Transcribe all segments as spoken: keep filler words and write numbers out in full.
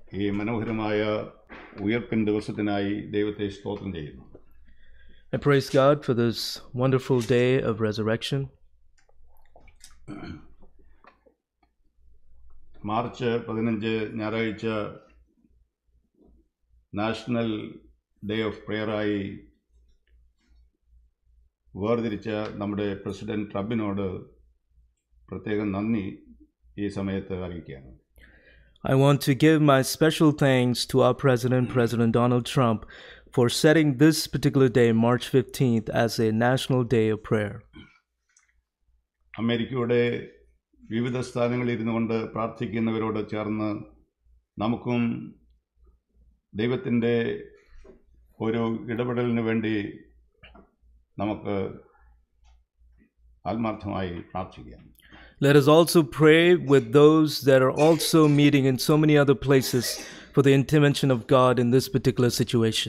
ഈ മനോഹരമായ ഉയർപ്പിൻ ദിവസത്തിനായി ദൈവത്തെ സ്തോത്രം ചെയ്യുന്നു. I praise God for this wonderful day of resurrection. March പതിനഞ്ച് ഞായറാഴ്ച നാഷണൽ ഡേ ഓഫ് പ്രെയറായി വേർതിരിച്ച നമ്മുടെ പ്രസിഡന്റ് ട്രംപിനോട് പ്രത്യേകം നന്ദി ഈ സമയത്ത് അറിയിക്കുകയാണ്. I want to give my special thanks to our President, President Donald Trump, for setting this particular day, March fifteenth, as a national day of prayer. അമേരിക്കയുടെ വിവിധ സ്ഥാനങ്ങളിൽ ഇരുന്നു കൊണ്ട് പ്രാർത്ഥിക്കുന്നവരോട് ചേർന്ന് നമുക്കും ദൈവത്തിൻ്റെ ഒരു ഇടപെടലിന് വേണ്ടി നമുക്ക് ആത്മാർത്ഥമായി പ്രാർത്ഥിക്കാം. Let us also pray with those that are also meeting in so many other places for the intervention of God in this particular situation.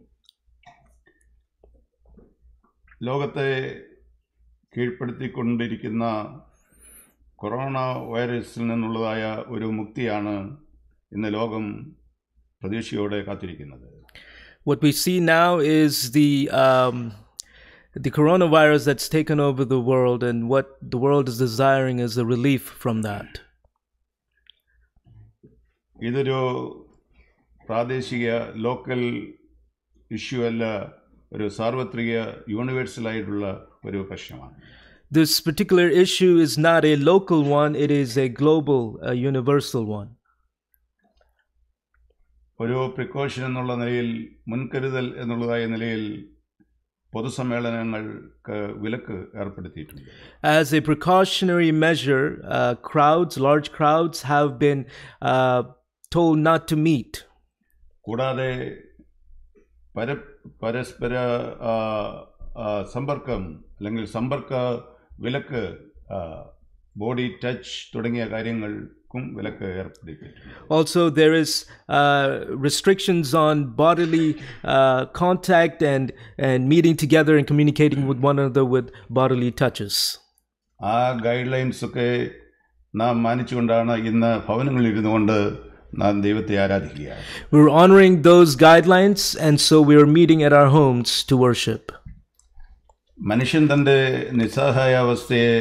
ലോകത്തെ കീഴ്പ്പെടുത്തിക്കൊണ്ടിരിക്കുന്ന കൊറോണ വൈറസിൽ നിന്നുള്ളതായ ഒരു മുക്തിയാണ് ഇന്ന് ലോകം പ്രതീക്ഷയോടെ കാത്തിരിക്കുന്നത്. What we see now is the um, the coronavirus that's taken over the world, and what the world is desiring is a relief from that. ഇതൊരു പ്രാദേശിക local issue അല്ല, ഒരു സാർവത്രിക യൂണിവേഴ്സൽ ആയിട്ടുള്ള ഒരു പ്രശ്നമാണ്. This particular issue is not a local one, it is a global, a universal one. ഒരു precaution എന്നുള്ള നിലയിൽ, മുൻകരുതൽ എന്നുള്ളതായ നിലയിൽ പൊതുസമ്മേളനങ്ങൾക്ക് വിലക്ക് ഏർപ്പെടുത്തിയിട്ടുണ്ട്. As a precautionary measure, uh, crowds, large crowds have been uh, told not to meet. കൂടാതെ പര പരസ്പര സമ്പർക്കം അല്ലെങ്കിൽ സമ്പർക്ക വിലക്ക്, ബോഡി ടച്ച് തുടങ്ങിയ കാര്യങ്ങൾക്കും വിലക്ക് ഏർപ്പെടുത്തിയിട്ടുണ്ട്. Also, there is uh, restrictions on bodily uh, contact and and meeting together and communicating with one another with bodily touches. ആ ഗൈഡ് ലൈൻസ് ഒക്കെ നാം മാനിച്ചുകൊണ്ടാണ് ഇന്ന് ഭവനങ്ങളിൽ ഇരുന്നു കൊണ്ട് നാം ദൈവത്തെ ആരാധിക്കുക. We're honoring those guidelines, and so we are meeting at our homes to worship. മനുഷ്യൻ തൻ്റെ നിസ്സഹായാവസ്ഥയെ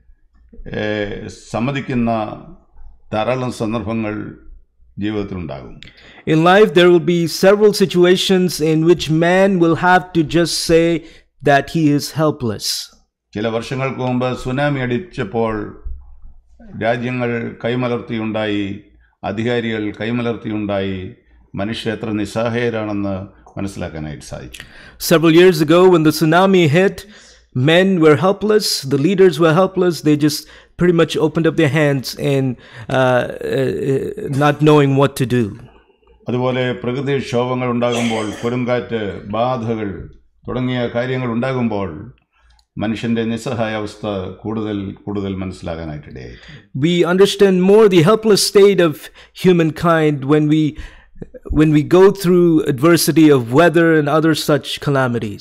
സമ്മതിക്കുന്ന ധാരാളം സന്ദർഭങ്ങൾ ജീവിതത്തിലുണ്ടാകും. In life, there will be several situations in which man will have to just say that he is helpless. ചില വർഷങ്ങൾക്ക് മുമ്പ് tsunami അടിച്ചപ്പോൾ രാജ്യങ്ങൾ കൈമലർത്തിയുണ്ടായി, അധികാരികൾ കൈമലർത്തിയുണ്ടായി, മനുഷ്യർ എത്ര നിസ്സഹായരാണെന്ന് മനസ്സിലാക്കാനായിട്ട് സാധിച്ചു. Several years ago, when the tsunami hit, men were helpless, the leaders were helpless, they just pretty much opened up their hands and uh, uh, not knowing what to do. അതുപോലെ പ്രകൃതിക്ഷോഭങ്ങൾ ഉണ്ടാകുമ്പോൾ, കൊടുങ്കാറ്റ്, ബാധകൾ തുടങ്ങിയ കാര്യങ്ങൾ ഉണ്ടാകുമ്പോൾ മനുഷ്യന്റെ നിസ്സഹായാവസ്ഥ കൂടുതൽ കൂടുതൽ മനസ്സിലാകാനായിട്ടിടയായി. We understand more the helpless state of humankind when we when we go through adversity of weather and other such calamities.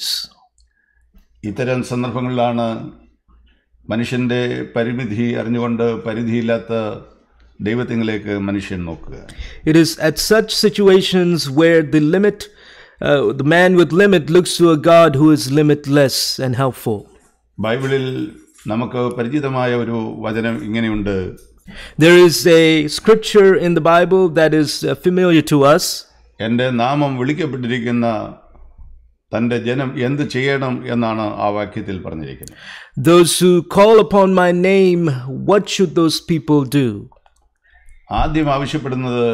ഇത്തരം സന്ദർഭങ്ങളിലാണ് മനുഷ്യന്റെ പരിമിതി അറിഞ്ഞുകൊണ്ട് പരിധിയില്ലാത്ത ദൈവത്തിലേക്ക് മനുഷ്യൻ നോക്കുക. It is at such situations where the limit, uh, the man with limit looks to a God who is limitless and helpful. ബൈബിളിൽ നമുക്ക് പരിചിതമായ ഒരു വചനം ഇങ്ങനെയുണ്ട്. There is a scripture in the Bible that is uh, familiar to us. എൻ്റെ നാമം വിളിക്കപ്പെട്ടിരിക്കുന്ന തൻ്റെ ജനം എന്ത് ചെയ്യണം എന്നാണ് ആ വാക്യത്തിൽ പറഞ്ഞിരിക്കുന്നത്. Those who call upon my name, what should those people do? ആദ്യം ആവശ്യപ്പെടുന്നത്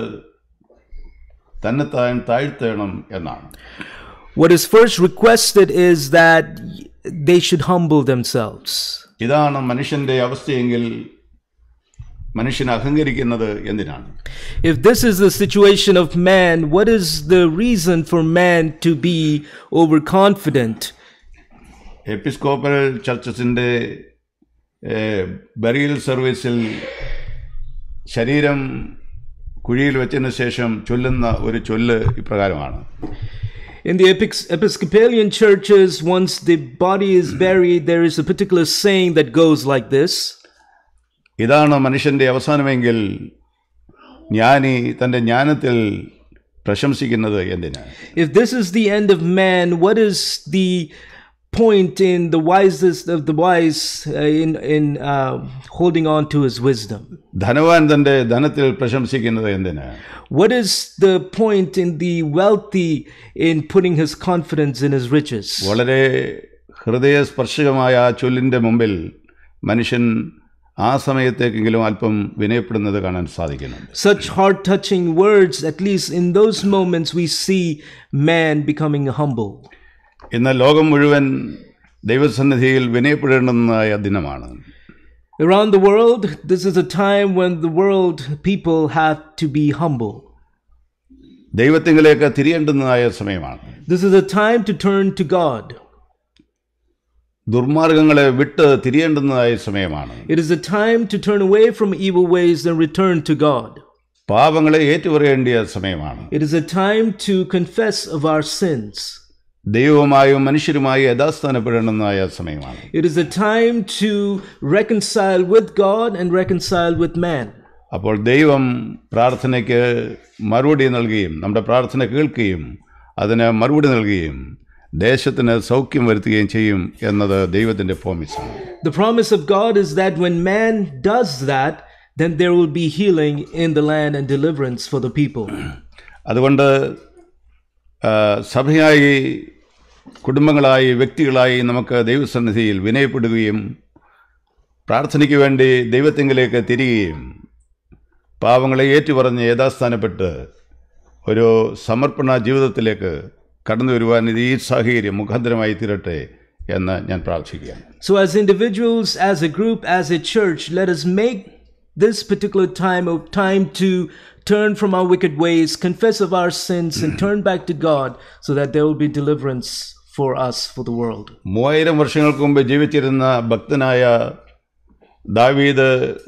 തന്നെത്താൻ താഴ്ത്തണം എന്നാണ്. What is first requested is that they should humble themselves. ഇതാണ് മനുഷ്യന്റെ അവസ്ഥയെങ്കിൽ മനുഷ്യൻ അഹങ്കരിക്കുന്നത് എന്തിനാണ്? If this is the situation of man, what is the reason for man to be overconfident? Episcopal ചർച്ചസിന്റെ burial സർവീസിൽ ശരീരം കുഴിയിൽ വെച്ചതിന് ശേഷം ചൊല്ലുന്ന ഒരു ചൊല്ല് ഇപ്രകാരമാണ്. In the Episcopalian churches, once the body is buried, there is a particular saying that goes like this. ഇതാണ് മനുഷ്യന്റെ അവസാനമെങ്കിൽ ജ്ഞാനി തൻ്റെ ജ്ഞാനത്തിൽ പ്രശംസിക്കുന്നത് എന്തിനാണ്? If this is the end of man, what is the point in the wisest of the wise uh, in in uh, holding on to his wisdom? ധനവാൻ തൻ്റെ ധനത്തിൽ പ്രശംസിക്കുന്നത് എന്തിനാണ്? What is the point in the wealthy in putting his confidence in his riches? വളരെ ഹൃദയസ്പർശകമായ ആ ചൊല്ലിൻ്റെ മുമ്പിൽ മനുഷ്യൻ ആ സമയത്തേക്കെങ്കിലും അല്പം വിനയപ്പെടുന്നത് കാണാൻ സാധിക്കുന്നുണ്ട്. Such heart-touching words, at least in those moments we see man becoming humble. ഇന്ന് ലോകം മുഴുവൻ ദൈവസന്നിധിയിൽ വിനയപ്പെടേണ്ടുന്നതായ ദിനമാണ്. Around the world, this is a time when the world people have to be humble. ദൈവത്തിങ്കിലേക്ക് തിരിയേണ്ടുന്നതായ സമയമാണ്. This is a time to turn to God. ദുർമാർഗങ്ങളെ വിട്ട് തിരിയേണ്ടുന്നതായ സമയമാണ്. It is a time to turn away from evil ways and return to God. പാപങ്ങളെ ഏറ്റുപറയേണ്ടിയ സമയമാണ്. It is a time to confess of our sins. ദൈവവുമായും മനുഷ്യരുമായി യഥാസ്ഥാനപ്പെടേണ്ടുന്നതായ സമയമാണ്. It is a time to reconcile with God and reconcile with man. അപ്പോൾ ദൈവം പ്രാർത്ഥനയ്ക്ക് മറുപടി നൽകുകയും നമ്മുടെ പ്രാർത്ഥന കേൾക്കുകയും അതിന് മറുപടി നൽകുകയും ദേശത്തിന് സൗഖ്യം വരുത്തുകയും ചെയ്യും എന്നത് ദൈവത്തിൻ്റെ പ്രോമിസാണ്. The promise of God is that when man does that, then there will be healing in the land and deliverance for the people. അതുകൊണ്ട് സഭയായി കുടുംബങ്ങളായി വ്യക്തികളായി നമുക്ക് ദൈവസന്നിധിയിൽ വിനയപ്പെടുകയും പ്രാർത്ഥനയ്ക്ക് വേണ്ടി ദൈവത്തിങ്കിലേക്ക് തിരികുകയും പാവങ്ങളെ ഏറ്റുപറഞ്ഞ് യഥാസ്ഥാനപ്പെട്ട് ഒരു സമർപ്പണ ജീവിതത്തിലേക്ക് കടന്നു വരുവാൻ ഇത് ഈ സാഹചര്യം മുഖാന്തരമായി തീരട്ടെ എന്ന് ഞാൻ പ്രാർത്ഥിക്കുകയാണ്. So as individuals, as a group, as a church, let us make this particular time of time to turn from our wicked ways, confess of our sins and turn back to God so that there will be deliverance for us, for the world. മൂവായിരം വർഷങ്ങൾക്ക് മുമ്പ് ജീവിച്ചിരുന്ന ഭക്തനായ ദാവീദ്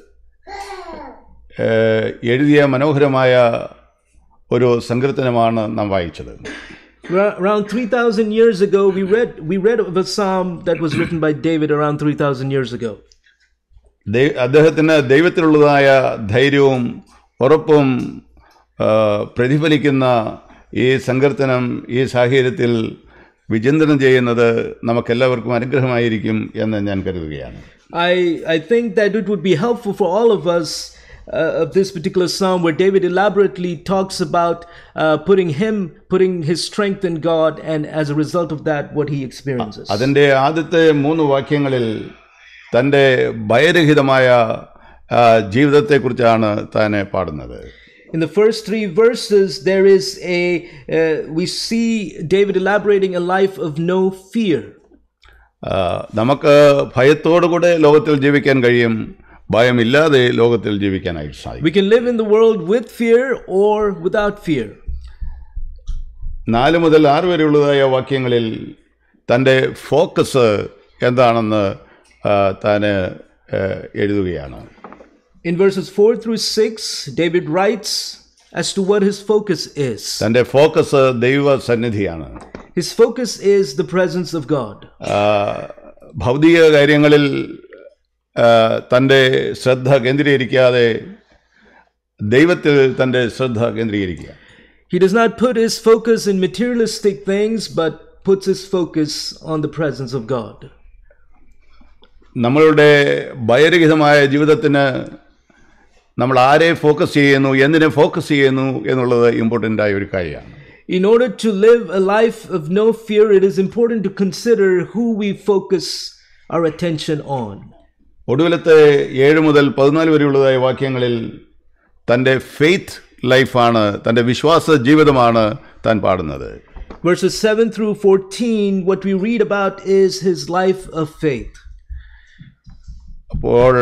എഴുതിയ മനോഹരമായ ഒരു സങ്കീർത്തനമാണ് നാം വായിച്ചത്. Around three thousand years ago, we read we read of a psalm that was written by David around three thousand years ago. അദ്ദേഹത്തിന് ദൈവത്തിലുള്ളതായ ധൈര്യവും ഉറപ്പും പ്രതിഫലിക്കുന്ന ഈ സങ്കീർത്തനം ഈ സാഹചര്യത്തിൽ വിചിന്തനം ചെയ്യുന്നത് നമുക്കെല്ലാവർക്കും അനുഗ്രഹമായിരിക്കും എന്ന് ഞാൻ കരുതുകയാണ്. I I think that it would be helpful for all of us uh, of this particular psalm where David elaborately talks about uh, putting him putting his strength in God and as a result of that what he experiences. അതിൻ്റെ ആദ്യത്തെ മൂന്ന് വാക്യങ്ങളിൽ തൻ്റെ ഭയരഹിതമായ ജീവിതത്തെക്കുറിച്ചാണ് താൻ പാടുന്നത്. In the first three verses there is a uh, we see David elaborating a life of no fear. നമുക്ക് ഭയത്തോടുകൂടെ ലോകത്തിൽ ജീവിക്കാൻ കഴിയും, ഭയമില്ലാതെ ലോകത്തിൽ ജീവിക്കാനായിട്ട് സാധിക്കും. We can live in the world with fear or without fear. നാല് മുതൽ ആറ് വരെയുള്ളതായ വാക്യങ്ങളിൽ തൻ്റെ ഫോക്കസ് എന്താണെന്ന് താൻ എഴുതുകയാണ്. In verses four through six, David writes as to what his focus is. തൻ്റെ ഫോക്കസ് ദൈവ സന്നിധിയാണ്. His focus is the presence of God. ഭൗതിക കാര്യങ്ങളിൽ തൻ്റെ ശ്രദ്ധ കേന്ദ്രീകരിക്കാതെ ദൈവത്തിൽ തൻ്റെ ശ്രദ്ധ കേന്ദ്രീകരിക്കുക. He does not put his focus in materialistic things, but puts his focus on the presence of God. നമ്മളുടെ ഭയരഹിതമായ ജീവിതത്തിന് നമ്മൾ ആരെ ഫോക്കസ് ചെയ്യുന്നു, എന്തിനെ ഫോക്കസ് ചെയ്യുന്നു എന്നുള്ളത് ഇമ്പോർട്ടൻ്റ് ആയ ഒരു കാര്യമാണ്. In order to live a life of no fear, it is important to consider who we focus our attention on. ഒടുവിലത്തെ ഏഴ് മുതൽ പതിനാല് വരെയുള്ളതായ വാക്യങ്ങളിൽ തൻ്റെ ഫെയ്ത്ത് ലൈഫാണ്, തൻ്റെ വിശ്വാസ ജീവിതമാണ് താൻ പാടുന്നത്. Verses seven through fourteen, what we read about is his life of faith. അപ്പോൾ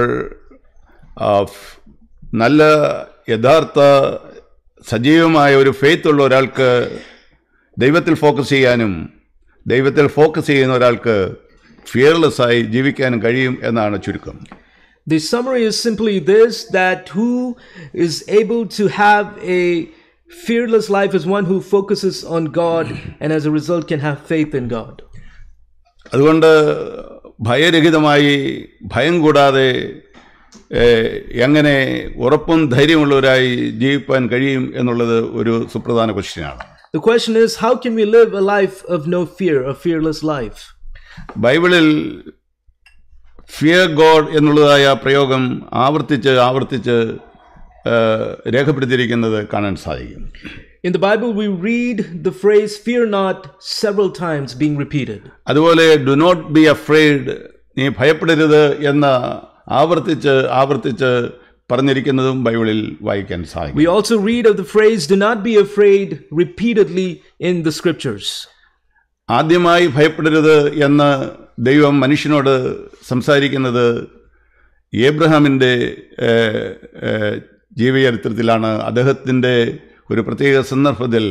നല്ല യഥാർത്ഥ സജീവമായ ഒരു ഫെയ്ത്ത് ഉള്ള ഒരാൾക്ക് ദൈവത്തിൽ ഫോക്കസ് ചെയ്യാനും ദൈവത്തിൽ ഫോക്കസ് ചെയ്യുന്ന ഒരാൾക്ക് ഫിയർലെസ് ആയി ജീവിക്കാനും കഴിയും എന്നാണ് ചുരുക്കം. The summary is simply this, that who is able to have a fearless life is one who focuses on God and as a result can have faith in God. അതുകൊണ്ട് ഭയരഹിതമായി ഭയം കൂടാതെ എങ്ങനെ ഉറപ്പും ധൈര്യമുള്ളവരായി ജീവിക്കാൻ കഴിയും എന്നുള്ളത് ഒരു സുപ്രധാന ക്വസ്റ്റ്യനാണ്. The question is, how can we live a life of no fear, a fearless life? ബൈബിളിൽ ഫിയർ ഗോഡ് എന്നുള്ളതായ പ്രയോഗം ആവർത്തിച്ച് ആവർത്തിച്ച് രേഖപ്പെടുത്തിയിരിക്കുന്നത് കാണാൻ സാധിക്കും. In the Bible we read the phrase fear not several times being repeated. അതുപോലെ do not be afraid, നീ ഭയപ്പെടരുത് എന്ന് ആവർത്തിച്ച് ആവർത്തിച്ച് പറഞ്ഞിരിക്കുന്നതും ബൈബിളിൽ വായിക്കാൻ സാധിക്കും. We also read of the phrase do not be afraid repeatedly in the scriptures. ആദ്യമായി ഭയപ്പെടരുത് എന്ന് ദൈവം മനുഷ്യനോട് സംസാരിക്കുന്നത് ഏബ്രഹാമിൻ്റെ ജീവചരിത്രത്തിലാണ്. അദ്ദേഹത്തിൻ്റെ ഒരു പ്രത്യേക സന്ദർഭത്തിൽ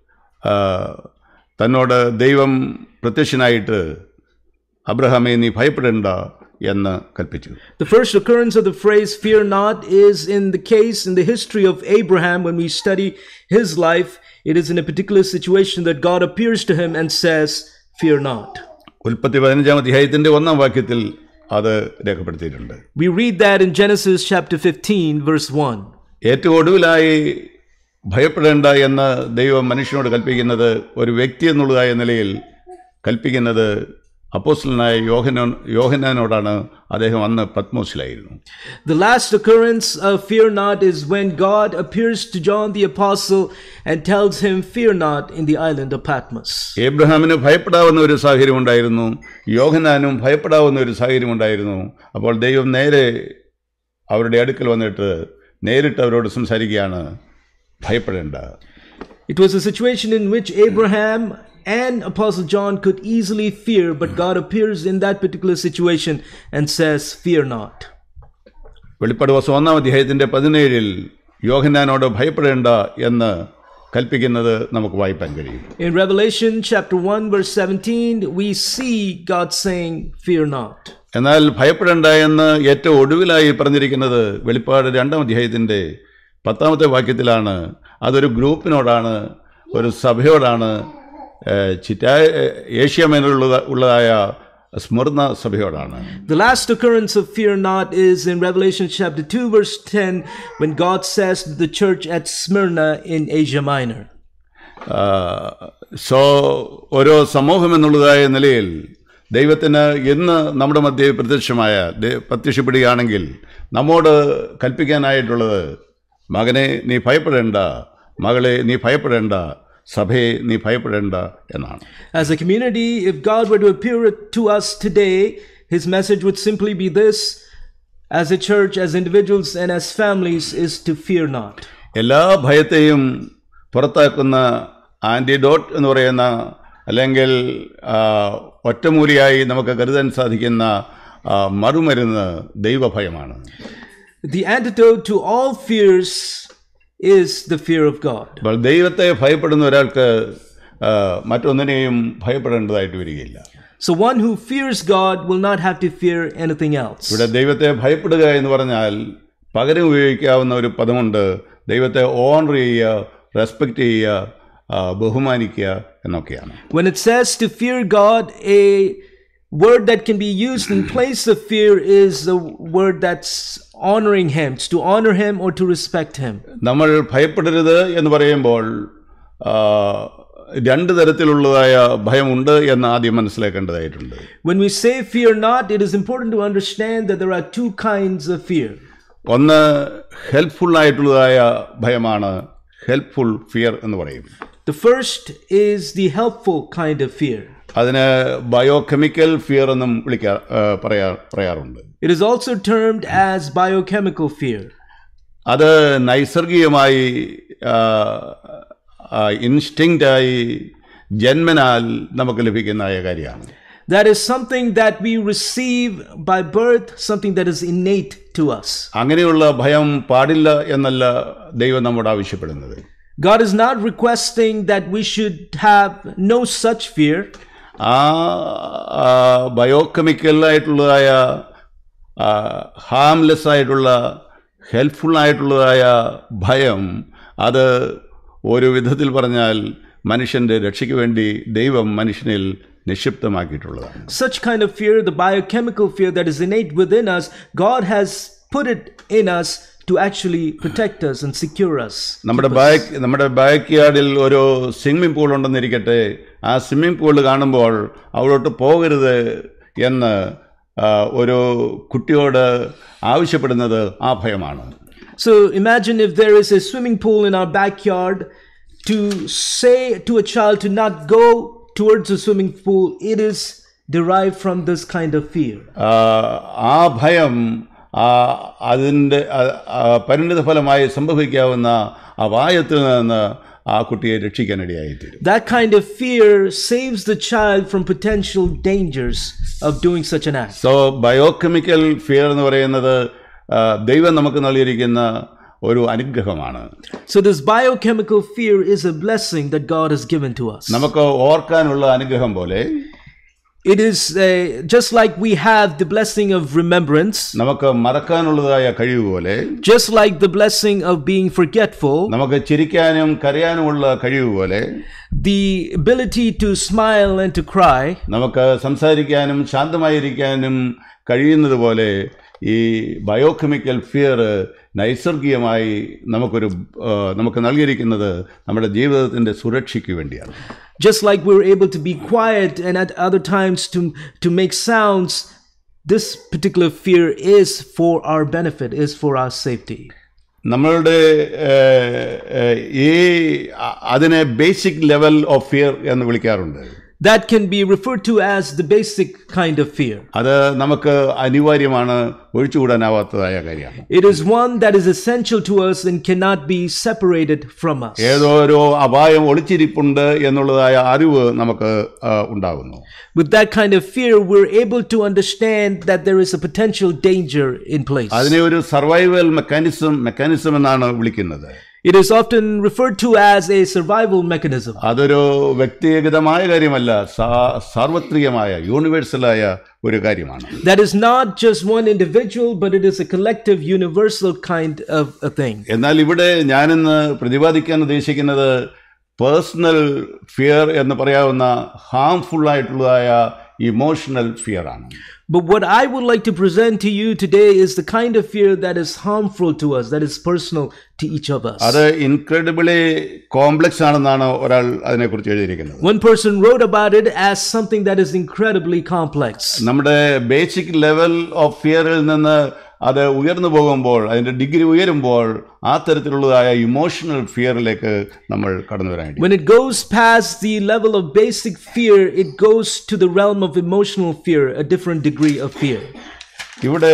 തന്നോട് ദൈവം പ്രത്യക്ഷനായിട്ട് അബ്രഹാമേ നീ ഭയപ്പെടേണ്ട എന്ന് കൽപ്പിച്ചു. The first occurrence of the phrase fear not is in the case in the history of Abraham. When we study his life, it is in a particular situation that God appears to him and says fear not. ഉൽപ്പത്തി പതിനഞ്ചാം അധ്യായത്തിന്റെ ഒന്നാം വാക്യത്തിൽ അത് രേഖപ്പെടുത്തിയിട്ടുണ്ട്. We read that in Genesis chapter fifteen verse one. ഏറ്റവും ഒടുവിലായി ഭയപ്പെടേണ്ട എന്ന് ദൈവം മനുഷ്യനോട് കൽപ്പിക്കുന്നത് ഒരു വ്യക്തി എന്നുള്ളതായ നിലയിൽ കൽപ്പിക്കുന്നത് അപ്പോസ്തലനായ യോഹന്നാൻ യോഹന്നാനോടാണ്. അദ്ദേഹം അന്ന് പത്മോസിലായിരുന്നു. The last occurrence of fear not is when God appears to John the apostle and tells him fear not in the island of Patmos. ഏബ്രഹാമിന് ഭയപ്പെടാവുന്ന ഒരു സാഹചര്യം ഉണ്ടായിരുന്നു, യോഹന്നാനും ഭയപ്പെടാവുന്ന ഒരു സാഹചര്യം ഉണ്ടായിരുന്നു. അപ്പോൾ ദൈവം നേരെ അവരുടെ അടുക്കൽ വന്നിട്ട് നേരിട്ട് അവരോട് സംസാരിക്കുകയാണ്, ഭയപ്പെടേണ്ട. It was a situation in which Abraham and Apostle John could easily fear, but God appears in that particular situation and says, fear not. വെളിപ്പാട് പുസ്തകം ഒന്നാം അധ്യായത്തിന്റെ പതിനേഴിൽ യോഹന്നാനോട് ഭയപ്പെടേണ്ട എന്ന് കൽപ്പിക്കുന്നത് നമുക്ക് വായിക്കാൻ കഴിയും. In Revelation chapter one verse seventeen, we see God saying, fear not. എന്നാൽ ഭയപ്പെടേണ്ട എന്ന് ഏറ്റവും ഒടുവിലായി പറഞ്ഞിരിക്കുന്നത് വെളിപ്പാട് രണ്ടാം അധ്യായത്തിന്റെ പത്താമത്തെ വാക്യത്തിലാണ്. അതൊരു ഗ്രൂപ്പിനോടാണ്, ഒരു സഭയോടാണ്, ചിറ്റാ ഏഷ്യ മേലുള്ള ഉള്ളതായ സ്മിർന സഭയോടാണ്. The last occurrence of fear not is in Revelation chapter two verse ten, when God says to the church at Smyrna in Asia Minor. So ഓരോ സമൂഹം എന്നുള്ളതായ നിലയിൽ ദൈവത്തിന് ഇന്ന് നമ്മുടെ മധ്യേ പ്രത്യക്ഷമായ പ്രത്യക്ഷപ്പെടുകയാണെങ്കിൽ നമ്മോട് കൽപ്പിക്കാനായിട്ടുള്ളത്, മകനെ നീ ഭയപ്പെടേണ്ട, മകളെ നീ ഭയപ്പെടേണ്ട, സഭയെ നീ ഭയപ്പെടേണ്ട എന്നാണ്. As a community, if God were to appear to us today, his message would simply be this: as a church, as individuals and as families, is to fear not. എല്ലാ ഭയത്തെയും പുറത്താക്കുന്ന ആന്റിഡോട്ട് എന്ന് പറയുന്ന, അല്ലെങ്കിൽ ഒറ്റമൂലിയായി നമുക്ക് കരുതാൻ സാധിക്കുന്ന മറുമരുന്ന് ദൈവഭയമാണ്. The antidote to all fears is the fear of God. അപ്പോൾ ദൈവത്തെ ഭയപ്പെടുന്ന ഒരാൾക്ക് മറ്റൊന്നിനെയും ഭയപ്പെടേണ്ടതായിട്ട് വരികയില്ല. So one who fears God will not have to fear anything else. ഇവിടെ ദൈവത്തെ ഭയപ്പെടുക എന്ന് പറഞ്ഞാൽ പകരം ഉപയോഗിക്കാവുന്ന ഒരു പദമുണ്ട്. ദൈവത്തെ ഓണർ ചെയ്യുക, റെസ്പെക്റ്റ് ചെയ്യുക, ബഹുമാനിക്കുക എന്നൊക്കെയാണ്. When it says to fear God, a word that can be used in place of fear is a word that's honoring him, to honor him or to respect him. നമ്മൾ ഭയപ്പെടരുത് എന്ന് പറയുമ്പോൾ രണ്ട് തരത്തിലുള്ളതായ ഭയമുണ്ട് എന്ന് ആദ്യം മനസ്സിലാക്കേണ്ടതായിട്ടുണ്ട്. When we say fear not, it is important to understand that there are two kinds of fear. ഒന്ന് ഹെൽപ്ഫുൾ ആയിട്ടുള്ളതായ ഭയമാണ്, ഹെൽപ്ഫുൾ ഫിയർ എന്ന് പറയും. The first is the helpful kind of fear. അതിന് ബയോകെമിക്കൽ ഫിയർ എന്നും വിളിക്കാ പറയാ പറയാറുണ്ട്. It is also termed as biochemical fear. അത് നൈസർഗികമായി ഇൻസ്റ്റിങ്ക്റ്റായി ജന്മനാൽ നമുക്ക് ലഭിക്കുന്ന കാര്യമാണ്. That is something that we receive by birth, something that is innate to us. അങ്ങനെയുള്ള ഭയം പാടില്ല എന്നല്ല ദൈവം നമ്മോട് ആവശ്യപ്പെടുന്നത്. God is not requesting that we should have no such fear. ആ ബയോകെമിക്കൽ ആയിട്ടുള്ളതായ ഹാംലെസ് ആയിട്ടുള്ള ഹെൽപ്ഫുൾ ആയിട്ടുള്ളതായ ഭയം, അത് ഒരു വിധത്തിൽ പറഞ്ഞാൽ മനുഷ്യൻ്റെ രക്ഷയ്ക്ക് വേണ്ടി ദൈവം മനുഷ്യനിൽ നിക്ഷിപ്തമാക്കിയിട്ടുള്ളതാണ്. Such kind of fear, the biochemical fear that is innate within us, God has put it in us to actually protect us and secure us. നമ്മുടെ ബാക്ക് നമ്മുടെ ബാക്ക് യാർഡിൽ ഒരു സ്വിമ്മിംഗ് പൂൾ ഉണ്ടെന്നിരിക്കട്ടെ, ആ സ്വിമ്മിംഗ് പൂൾ കാണുമ്പോൾ അവിടോട്ട് പോകരുത് എന്ന് ഒരു കുട്ടിയോട് ആവശ്യപ്പെടുന്നത് ആ ഭയമാണ്. So imagine if there is a swimming pool in our backyard, to say to a child to not go towards the swimming pool, it is derived from this kind of fear. ആ ഭയം അതിൻ്റെ പരിണിത ഫലമായി സംഭവിക്കാവുന്ന അപായത്തിൽ നിന്ന് ആ കുട്ടിയെ രക്ഷിക്കാനിടയായിത്തീരും. That kind of fear saves the child from potential dangers of doing such an act. So biochemical fear എന്ന് പറയുന്നത് ദൈവം നമുക്ക് നൽകിയിരിക്കുന്ന ഒരു അനുഗ്രഹമാണ്. So this biochemical fear is a blessing that God has given to us. നമുക്ക് ഓർക്കാനുള്ള അനുഗ്രഹം പോലെ, it is a, just like we have the blessing of remembrance, നമുക്ക് മറക്കാനുള്ളതായ കഴിവ് പോലെ, just like the blessing of being forgetful, നമുക്ക് ചിരിക്കാനും കരയാനുമുള്ള കഴിവ് പോലെ, the ability to smile and to cry, നമുക്ക് സംസാരിക്കാനും ശാന്തമായിരിക്കാനും കഴിയുന്നത് പോലെ ഈ ബയോകെമിക്കൽ ഫിയർ നൈസർഗികമായി നമുക്കൊരു നമുക്ക് നൽകിയിരിക്കുന്നത് നമ്മുടെ ജീവിതത്തിൻ്റെ സുരക്ഷയ്ക്ക് വേണ്ടിയാണ്. Just like we're able to be quiet and at other times to to make sounds, this particular fear is for our benefit, is for our safety. നമ്മളുടെ ഈ അതിനെ ബേസിക് ലെവൽ ഓഫ് ഫിയർ എന്ന് വിളിക്കാറുണ്ട്. That can be referred to as the basic kind of fear. അത് നമുക്ക് അനിവാര്യമാണ്, ഒഴിച്ചുകൂടാനാവാത്തതായ കാര്യമാണ്. It is one that is essential to us and cannot be separated from us. ഏതോ ഒരു അപായം ഒളിച്ചിരിപ്പുണ്ട് എന്നുള്ളതായ അറിവ് നമുക്ക് ഉണ്ടാകുന്നു. With that kind of fear, we're able to understand that there is a potential danger in place. അതിനെ ഒരു survival mechanism mechanism എന്നാണ് വിളിക്കുന്നത്. It is often referred to as a survival mechanism. അതൊരു വ്യക്തിഗതമായ കാര്യമല്ല, സാർവത്രികമായ യൂണിവേഴ്സലായ ഒരു കാര്യമാണ്. That is not just one individual, but it is a collective, universal kind of a thing. എന്നാൽ ഇവിടെ ഞാനിന്ന് പ്രതിപാദിക്കാൻ ഉദ്ദേശിക്കുന്നത് പേഴ്സണൽ ഫിയർ എന്ന് പറയാവുന്ന ഹാംഫുൾ ആയിട്ടുള്ളതായ ഇമോഷണൽ ഫിയർ ആണ്. But what I would like to present to you today is the kind of fear that is harmful to us, that is personal to each of us. അത് incredibly complex ആണെന്നാണ് ഒരാൾ അതിനെക്കുറിച്ച് എഴുതിയിരിക്കുന്നത്. One person wrote about it as something that is incredibly complex. നമ്മുടെ basic level of ഫിയറിൽ നിന്ന് അത് ഉയർന്നു പോകുമ്പോൾ, അതിൻ്റെ ഡിഗ്രി ഉയരുമ്പോൾ ആ തരത്തിലുള്ളതായ ഇമോഷണൽ ഫിയറിലേക്ക് നമ്മൾ കടന്നു വരാൻ. When it goes past the level of basic fear, it goes to the realm of emotional fear, a different degree of fear. ഇവിടെ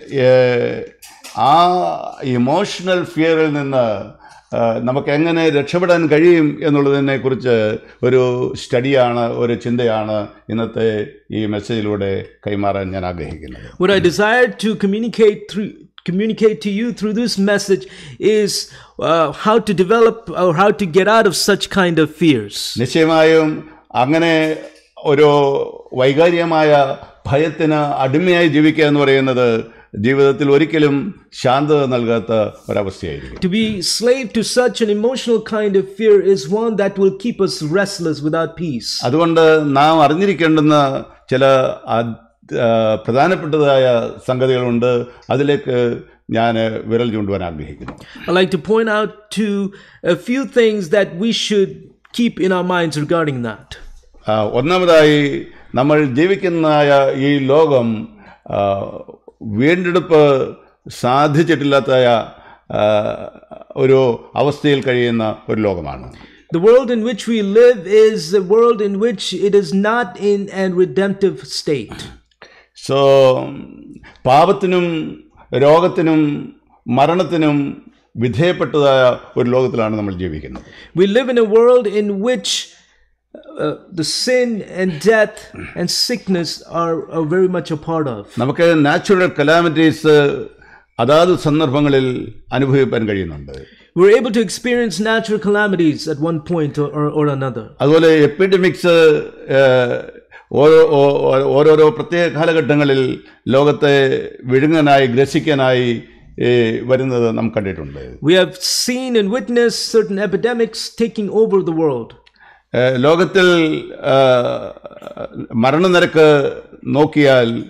ആ ഇമോഷണൽ ഫിയറിൽ നിന്ന് നമുക്ക് എങ്ങനെ രക്ഷപ്പെടാൻ കഴിയും എന്നുള്ളതിനെ കുറിച്ച് ഒരു സ്റ്റഡിയാണ്, ഒരു ചിന്തയാണ് ഇന്നത്തെ ഈ മെസ്സേജിലൂടെ കൈമാറാൻ ഞാൻ ആഗ്രഹിക്കുന്നത്. What I desire to communicate through communicate to you through this message is uh, how to develop or how to get out of such kind of fears. നിശ്ചയമായും അങ്ങനെ ഒരു വൈകാരികമായ ഭയത്തിന് അടിമയായി ജീവിക്കുക എന്ന് പറയുന്നത് ജീവിതത്തിൽ ഒരിക്കലും ശാന്തത നൽകാത്ത ഒരവസ്ഥയായിരിക്കും. To be slave to such an emotional kind of fear is one that will keep us restless without peace. അതുകൊണ്ട് നാം അറിഞ്ഞിരിക്കേണ്ടുന്ന ചില പ്രധാനപ്പെട്ടതായ സംഗതികളുണ്ട്. അതിലേക്ക് ഞാൻ വിരൽ ചൂണ്ടുവാൻ ആഗ്രഹിക്കുന്നു. I'd like to point out to a few things that we should keep in our minds regarding that. ഒന്നാമതായി, നമ്മൾ ജീവിക്കുന്നതായ ഈ ലോകം വീണ്ടെടുപ്പ് സാധിച്ചിട്ടില്ലാത്ത ഒരു അവസ്ഥയിൽ കഴിയുന്ന ഒരു ലോകമാണ്. The world in which we live is a world in which it is not in a redemptive state. So പാപത്തിനും രോഗത്തിനും മരണത്തിനും വിധേയപ്പെട്ടതായ ഒരു ലോകത്തിലാണ് നമ്മൾ ജീവിക്കുന്നത്. We live in a world in which Uh, the sin and death and sickness are, are very much a part of. നമുക്ക് natural calamities അതാത് സന്ദർഭങ്ങളിൽ അനുഭവിക്കാൻ കഴിയുന്നുണ്ട്. We're able to experience natural calamities at one point or, or, or another. അതുപോലെ epidemics ഓരോ ഓരോരോ പ്രത്യേക കാലഘട്ടങ്ങളിൽ ലോകത്തെ വിഴുങ്ങാനായി ഗ്രസിക്കാനായി വരുന്നത് നാം കണ്ടിട്ടുണ്ട്. We have seen and witnessed certain epidemics taking over the world. ലോകത്തിൽ മരണനിരക്ക് നോക്കിയാൽ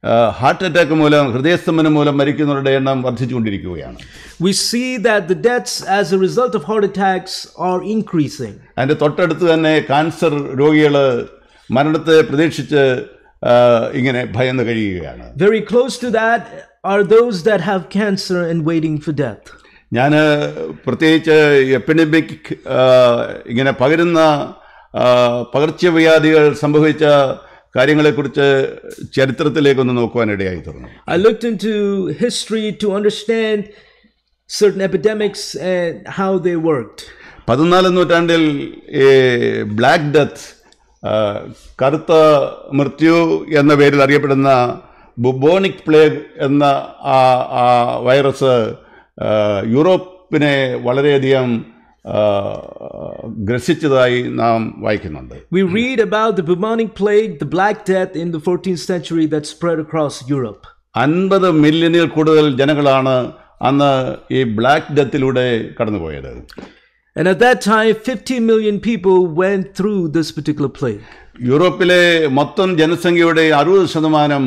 ഹാർട്ട് അറ്റാക്ക് മൂലം ഹൃദയസ്തംഭനം മൂലം മരിക്കുന്നവരുടെ എണ്ണം വർദ്ധിച്ചുകൊണ്ടിരിക്കുകയാണ്. We see that the deaths as a result of heart attacks are increasing. അതിൻ്റെ തൊട്ടടുത്ത് തന്നെ ക്യാൻസർ രോഗികൾ മരണത്തെ പ്രതീക്ഷിച്ച് ഇങ്ങനെ ഭയന്ന് കഴിയുകയാണ്. Very close to that are those that have cancer and waiting for death. ഞാൻ പ്രത്യേകിച്ച് എപ്പിഡമിക് ഇങ്ങനെ പകരുന്ന പകർച്ചവ്യാധികൾ സംഭവിച്ച കാര്യങ്ങളെക്കുറിച്ച് ചരിത്രത്തിലേക്കൊന്ന് നോക്കുവാനിടയായി തീർന്നു. I looked into history to understand certain epidemics and how they worked. പതിനാലാം നൂറ്റാണ്ടിൽ ഈ ബ്ലാക്ക് ഡെത്ത്, കറുത്ത മൃത്യു എന്ന പേരിൽ അറിയപ്പെടുന്ന ബുബോണിക് പ്ലേഗ് എന്ന ആ വൈറസ് യൂറോപ്പിനെ വളരെയധികം ഗ്രസിച്ചതായി നാം വായിക്കുന്നുണ്ട്. We read about the bubonic plague, the Black Death in the fourteenth century that spread across Europe. അൻപത് മില്യണിൽ കൂടുതൽ ജനങ്ങളാണ് അന്ന് ഈ ബ്ലാക്ക് ഡെത്തിലൂടെ കടന്നുപോയത്. And at that time, fifty million people went through this particular plague. യൂറോപ്പിലെ മൊത്തം ജനസംഖ്യയുടെ അറുപത് ശതമാനം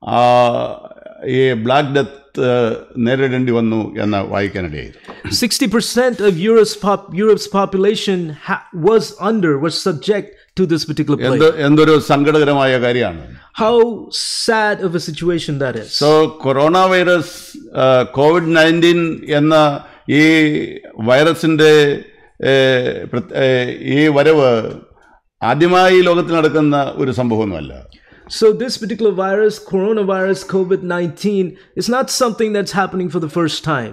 ഈ ബ്ലാക്ക് ഡെത്ത് നേരിടേണ്ടി വന്നു എന്ന് വായിക്കാനിടയായി. sixty percent of Europe's, pop, Europe's population ha- was under, was subject to this particular plague. എന്തൊരു സങ്കടകരമായ കാര്യമാണ്. How sad of a situation that is. So, corona virus, COVID nineteen എന്ന ഈ വൈറസിൻ്റെ ഈ വരവ് ആദ്യമായി ലോകത്തിൽ നടക്കുന്ന ഒരു സംഭവമൊന്നുമല്ല. So this particular virus, coronavirus, COVID nineteen, is not something that's happening for the first time.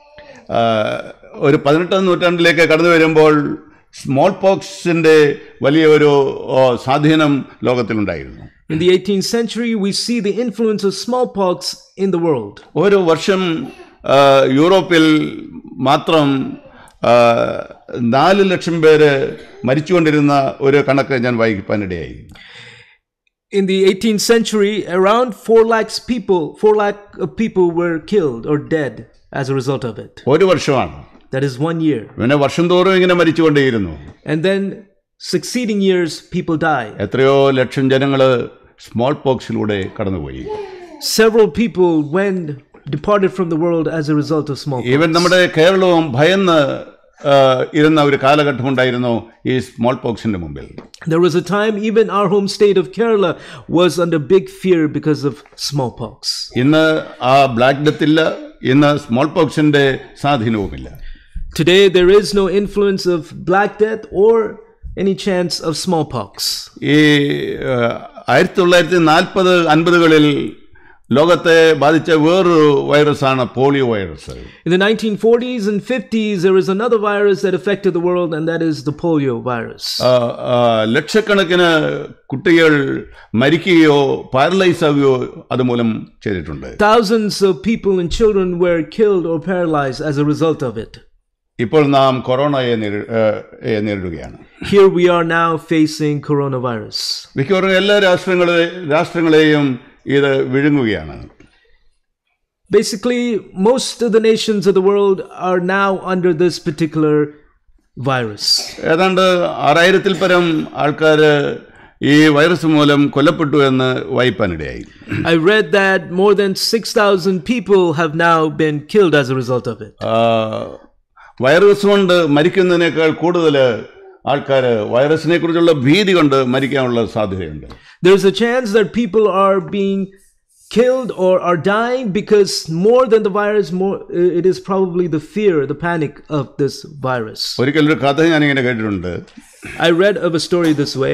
ഒരു പതിനെട്ടാം നൂറ്റാണ്ടിലേക്ക് കടന്നു വരുമ്പോൾ സ്മോൾ പോക്സിൻ്റെ വലിയ ഒരു സ്വാധീനം ലോകത്തിലുണ്ടായിരുന്നു. In the eighteenth century, we see the influence of smallpox in the world. ഒരു വർഷം യൂറോപ്പിൽ മാത്രം നാല് ലക്ഷം പേര് മരിച്ചുകൊണ്ടിരുന്ന ഒരു കണക്ക് ഞാൻ വായിക്കാനിടയായി. In the eighteenth century, around four lakhs people, four lakh of people were killed or dead as a result of it. ഒരു വർഷമാണ്. That is one year. പിന്നെ വർഷം തോറും ഇങ്ങനെ മരിച്ചുകൊണ്ടേയിരുന്നു. And then succeeding years, people die. എത്രയോ ലക്ഷം ജനങ്ങൾ small പോക്സിലൂടെ കടന്നുപോയി. Several people went departed from the world as a result of smallpox. Even നമ്മുടെ കേരളവും ഭയന്ന് ഇരുന്ന ഒരു കാലഘട്ടം ഉണ്ടായിരുന്നു ഈ സ്മോൾ പോക്സിന്റെ മുമ്പിൽ. There was a time even our home state of Kerala was under big fear because of smallpox. ഇന്ന് ആ ബ്ലാക്ക് ഡെത്ത് ഇല്ല, ഇന്ന് സ്മോൾ പോക്സിന്റെ സ്വാധീനവുമില്ല. Today there is no influence of black death or any chance of smallpox. ഈ ആയിരത്തി തൊള്ളായിരത്തി നാൽപ്പത് അൻപതുകളിൽ ലോകത്തെ ബാധിച്ച വേറൊരു വൈറസാണ് polio virus. In the nineteen forties and fifties, there was another virus that affected the world, and that is the polio virus. ലക്ഷക്കണക്കിന് കുട്ടികൾ മരിക്കുകയോ പാരലൈസ് ആവുകയോ അതുമൂലം ചെയ്തിട്ടുണ്ട്. Thousands of people and children were killed or paralyzed as a result of it. ഇപ്പോൾ നാം കൊറോണയെ നേരിടുകയാണ്. Here we are now facing coronavirus. മിക്കവാറും എല്ലാ രാഷ്ട്രങ്ങളെ രാഷ്ട്രങ്ങളെയും ഇത് വിഴുങ്ങുകയാണ്. Basically, most of the nations of the world are now under this particular virus. ഏതാണ്ട് ആറായിരത്തിൽ പരം ആൾക്കാർ ഈ വൈറസ് മൂലം കൊല്ലപ്പെട്ടു എന്ന് വായിപ്പാനിടയായി. I read that more than six thousand people have now been killed as a result of it. വൈറസ് കൊണ്ട് മരിക്കുന്നതിനേക്കാൾ കൂടുതൽ ആൾക്കാർ വൈറസിനെ കുറിച്ചുള്ള ഭീതി കൊണ്ട് മരിക്കാനുള്ള സാധ്യതയുണ്ട്. There's a chance that people are being killed or are dying because more than the virus, more it is probably the fear, the panic of this virus. ഒരിക്കലൊരു കഥ ഞാനിങ്ങനെ കേട്ടിട്ടുണ്ട്. I read of a story this way.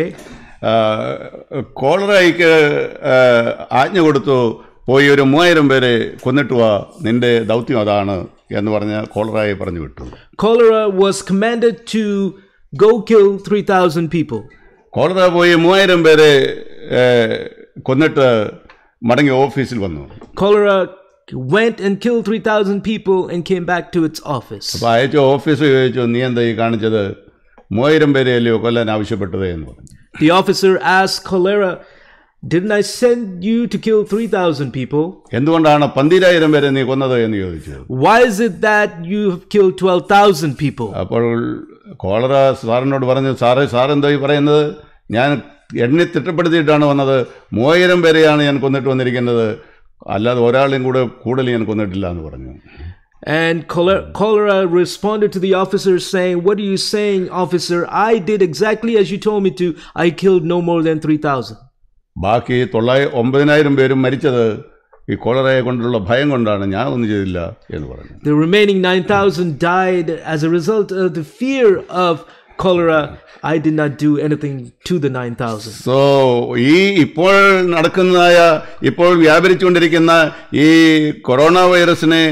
കോളറയ്ക്ക് ആജ്ഞ കൊടുത്തു, പോയി ഒരു മൂവായിരം പേരെ കൊന്നിട്ട് വാ, നിന്റെ ദൗത്യം അതാണ് എന്ന് പറഞ്ഞ് കോളറയെ പറഞ്ഞു വിട്ടു. Cholera was commanded to go kill three thousand people. Cholera പോയി മൂവായിരം പേരെ കൊന്നിട്ട് മടങ്ങി ഓഫീസിൽ വന്നു. Cholera went and killed three thousand people and came back to its office. അപ്പോൾ അയച്ച ഓഫീസ് ചോദിച്ചു, നീ എന്താ ഈ കാണിച്ചത്, മൂവായിരം പേരെയല്ലയോ കൊല്ലാൻ ആവശ്യപ്പെട്ടത് എന്ന് പറഞ്ഞു. The officer asked Cholera, didn't I send you to kill three thousand people? എന്തുകൊണ്ടാണ് പന്തിരായിരം പേരെ നീ കൊന്നത് എന്ന് ചോദിച്ചു. Why is it that you have killed twelve thousand people? അപ്പോൾ കോളറ സാറിനോട് പറഞ്ഞു, സാറേ സാർ എന്താ ഈ പറയുന്നത്, ഞാൻ എണ്ണി തിട്ടപ്പെടുത്തിയിട്ടാണ് വന്നത്. മൂവായിരം പേരെയാണ് ഞാൻ കൊന്നിട്ട് വന്നിരിക്കുന്നത്, അല്ലാതെ ഒരാളെയും കൂടെ കൂടുതൽ ഞാൻ കൊന്നിട്ടില്ല എന്ന് പറഞ്ഞു. And Cholera responded to the officer saying, "What are you saying, officer? I did exactly as you told me to. I killed no more than three thousand." ബാക്കി തൊള്ളായി ഒമ്പതിനായിരം പേരും മരിച്ചത് ഈ കോളറയെ കൊണ്ടുള്ള ഭയം കൊണ്ടാണ്, ഞാൻ ഒന്നും ചെയ്തില്ല എന്ന് പറഞ്ഞു. The remaining nine thousand died as a result of the fear of cholera. I did not do anything to the nine thousand. So ഈ ഇപ്പോൾ നടക്കുന്നതായ ഇപ്പോൾ വ്യാപരിച്ചുകൊണ്ടിരിക്കുന്ന ഈ കൊറോണ വൈറസിനെ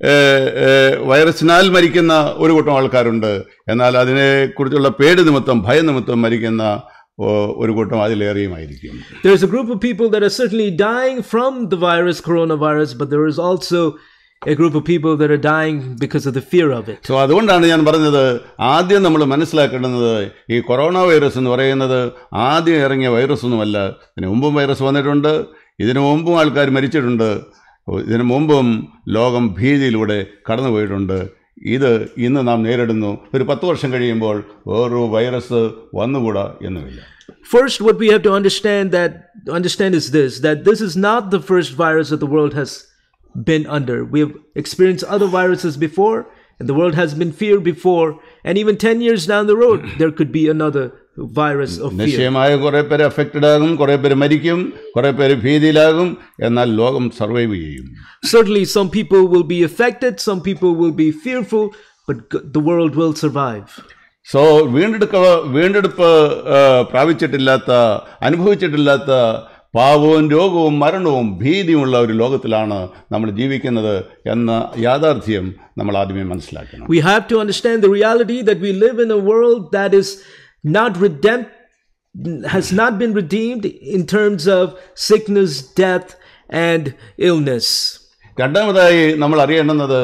വൈറസിനാൽ മരിക്കുന്ന ഒരു കൂട്ടം ആൾക്കാരുണ്ട്. എന്നാൽ അതിനെക്കുറിച്ചുള്ള പേടി നിമിത്തം ഭയ നിമിത്തം മരിക്കുന്ന ഒരു കൂട്ടം അതിലേറെയുമായിരിക്കും. There is a group of people that are certainly dying from the virus, coronavirus, but there is also a group of people that are dying because of the fear of it. So അതുകൊണ്ടാണ് ഞാൻ പറഞ്ഞത്, ആദ്യം നമ്മൾ മനസ്സിലാക്കേണ്ടത് ഈ corona virus എന്ന് പറയുന്നത് ആദ്യം ഇറങ്ങിയ വൈറസ് ഒന്നുമല്ല. ഇതിനു മുമ്പും വൈറസ് വന്നിട്ടുണ്ട്, ഇതിനു മുമ്പും ആൾക്കാർ മരിച്ചിട്ടുണ്ട്, ഇതിനു മുമ്പും ലോകം ഭീതിയിലൂടെ കടന്നു പോയിട്ടുണ്ട്. ഇത് ഇന്ന് നാം നേരിടുന്നു. ഒരു പത്ത് വർഷം കഴിയുമ്പോൾ വേറൊരു വൈറസ് വന്നുകൂടാ എന്നുമില്ല. First, what we have to understand that understand is this: that this is not the first virus that the world has been under. We have experienced other viruses before, and the world has been feared before. And even ten years down the road, there could be another virus of fear. നിശ്ചയമായ കുറെ പേര് affected ആകും, കുറെ പേര് മരിക്കും, കുറെ പേര് ഭീതിയിലാകും, എന്നാൽ ലോകം സർവൈവ് ചെയ്യും. Certainly, some people will be affected, some people will be fearful, but the world will survive. So വീണ്ടെടുക്ക വീണ്ടെടുപ്പ് പ്രാപിച്ചിട്ടില്ലാത്ത, അനുഭവിച്ചിട്ടില്ലാത്ത പാവവും രോഗവും മരണവും ഭീതിയുമുള്ള ഒരു ലോകത്തിലാണ് നമ്മൾ ജീവിക്കുന്നത് എന്ന യാഥാർത്ഥ്യം നമ്മൾ ആദ്യമേ മനസ്സിലാക്കണം. We have to understand the reality that we live in a world that is not redeemed, has not been redeemed in terms of sickness, death, and illness. രണ്ടാമതായി നമ്മൾ അറിയേണ്ടുന്നത്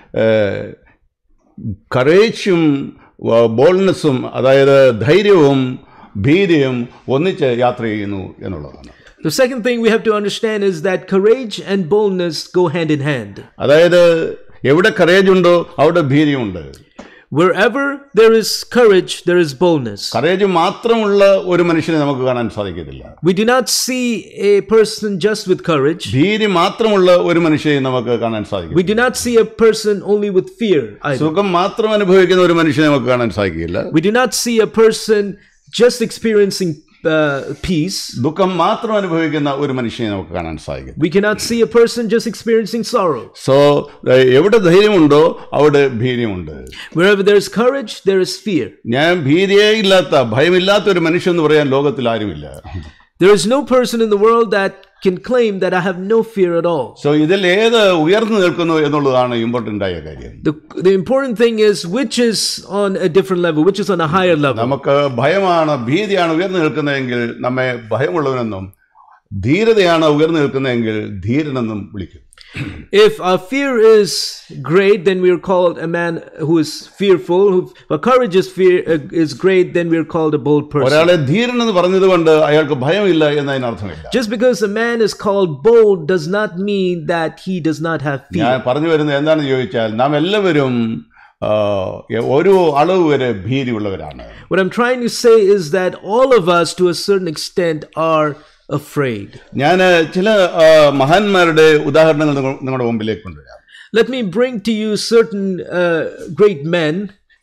കറേജും ബോൾഡ്നെസ്സും, അതായത് ധൈര്യവും ഭീതിയും ഒന്നിച്ച് യാത്ര ചെയ്യുന്നു എന്നുള്ളതാണ്. The second thing we have to understand is that courage and boldness go hand in hand. അതായത് എവിടെ കറേജ് ഉണ്ടോ അവിടെ ഭീതിയുണ്ട്. Wherever there is courage, there is boldness. Courage മാത്രമുള്ള ഒരു മനുഷ്യനെ നമുക്ക് കാണാൻ സാധിക്കത്തില്ല. We do not see a person just with courage. ഭീതി മാത്രമുള്ള ഒരു മനുഷ്യനെ നമുക്ക് കാണാൻ സാധിക്കില്ല. We do not see a person only with fear either. സുഖം മാത്രം അനുഭവിക്കുന്ന ഒരു മനുഷ്യനെ നമുക്ക് കാണാൻ സാധിക്കില്ല. We do not see a person just experiencing uh, peace. ദുഃഖം മാത്രം അനുഭവിക്കുന്ന ഒരു മനുഷ്യനെ നമുക്ക് കാണാൻ സാധിക്കും. We cannot see a person just experiencing sorrow. So എവിടെ ധൈര്യമുണ്ടോ അവിടെ ഭീതിയുണ്ട്. Wherever there is courage, there is fear. ഞാൻ ഭീതിയേ ഇല്ലാത്ത, ഭയമില്ലാത്ത ഒരു മനുഷ്യൻ എന്ന് പറയാൻ ലോകത്തിൽ ആരുമില്ല. There is no person in the world that can claim that I have no fear at all. So ഇതിൽ ഏത് ഉയർന്നു നിൽക്കുന്നു എന്നുള്ളതാണ് ഇമ്പോർട്ടന്റ് ആയ കാര്യം. The, the important thing is which is on a different level, which is on a higher level. നമുക്ക് ഭയമാണ്, ഭീതിയാണ് ഉയർന്നു നിൽക്കുന്നതെങ്കിൽ നമ്മെ ഭയമുള്ളവനെന്നും, ധീരതയാണ് ഉയർന്നു നിൽക്കുന്നതെങ്കിൽ ധീരനെന്നും വിളിക്കും. If our fear is great, then we are called a man who is fearful. If our courage is fear uh, is great, then we are called a bold person. ഒരാളെ ധീരനെന്ന് പറഞ്ഞതുകൊണ്ട് അയാൾക്ക് ഭയമില്ല എന്നതിന് അർത്ഥമില്ല. Just because a man is called bold does not mean that he does not have fear. ഞാൻ പറഞ്ഞു വരുന്നത് എന്താണെന്ന് ചോദിച്ചാൽ നാം എല്ലാവരും ഒരു അളവ് വരെ ഭീതിയുള്ളവരാണ്. What I'm trying to say is that all of us to a certain extent are afraid. ഞാൻ ചില മഹാന്മാരുടെ ഉദാഹരണങ്ങൾ നിങ്ങളുടെ മുമ്പിലേക്ക് കൊണ്ടുവരാം. Let me bring to you certain uh, great men.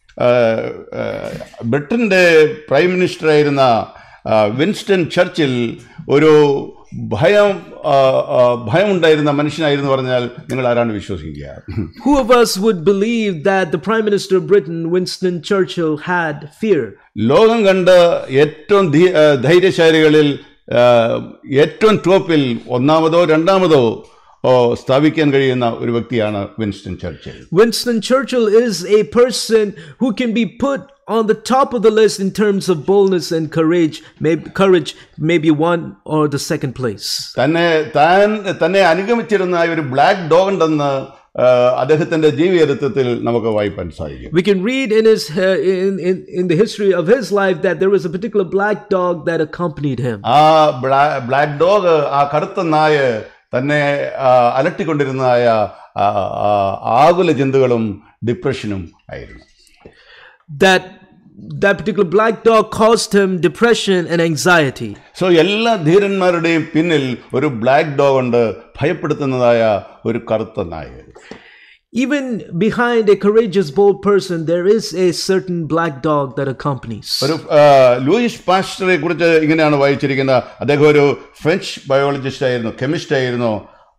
ബ്രിട്ടന്റെ പ്രൈം മിനിസ്റ്റർ ആയിരുന്ന വിൻസ്റ്റൺ ചർച്ചിൽ ഒരു ഭയം ഭയമുണ്ടായിരുന്ന മനുഷ്യനായിരുന്നു പറഞ്ഞാൽ നിങ്ങൾ ആരാണ് വിശ്വസിക്കുക? Who of us would believe that the Prime Minister of Britain, Winston Churchill, had fear? ലോകം കണ്ട ഏറ്റവും ധൈര്യശാലികളിൽ ഏറ്റവും ടോപ്പിൽ ഒന്നാമതോ രണ്ടാമതോ സ്ഥാപിക്കാൻ കഴിയുന്ന ഒരു വ്യക്തിയാണ് Winston Churchill. Winston Churchill is a person who can be put on the top of the list in terms of boldness and courage. Maybe courage maybe one or the second place. തന്നെ താൻ തന്നെ അനുഗമിച്ചിരുന്ന ഒരു black dog ഉണ്ടെന്ന് അദ്ദേഹത്തിന്റെ ജീവിതത്തിൽ നമുക്ക് വായിക്കാൻ സാധിക്കും. We can read in his uh, in, in in the history of his life that there was a particular black dog that accompanied him. ആ ബ്ലാക്ക് ഡോഗ്, ആ കറുത്ത നായ തന്നെ അലട്ടിക്കൊണ്ടിരുന്നതായ ആകുല ചിന്തകളും ഡിപ്രഷനും ആയിരുന്നു. That that particular black dog caused him depression and anxiety. So എല്ലാ ധീരന്മാരുടെയും പിന്നിൽ ഒരു ബ്ലാക്ക് ഡോഗ് ഉണ്ട്, ഭയപ്പെടുത്തുന്നതായ ഒരു കറുത്ത നായ. Even behind a courageous, bold person, there is a certain black dog that accompanies. ഒരു ലൂയിസ് പാസ്റ്ററെ കുറിച്ച് ഇങ്ങനെയാണ് വായിച്ചിരിക്കുന്നത്. അദ്ദേഹം ഒരു ഫ്രഞ്ച് ബയോളജിസ്റ്റ് ആയിരുന്നു, കെമിസ്റ്റ് ആയിരുന്നു.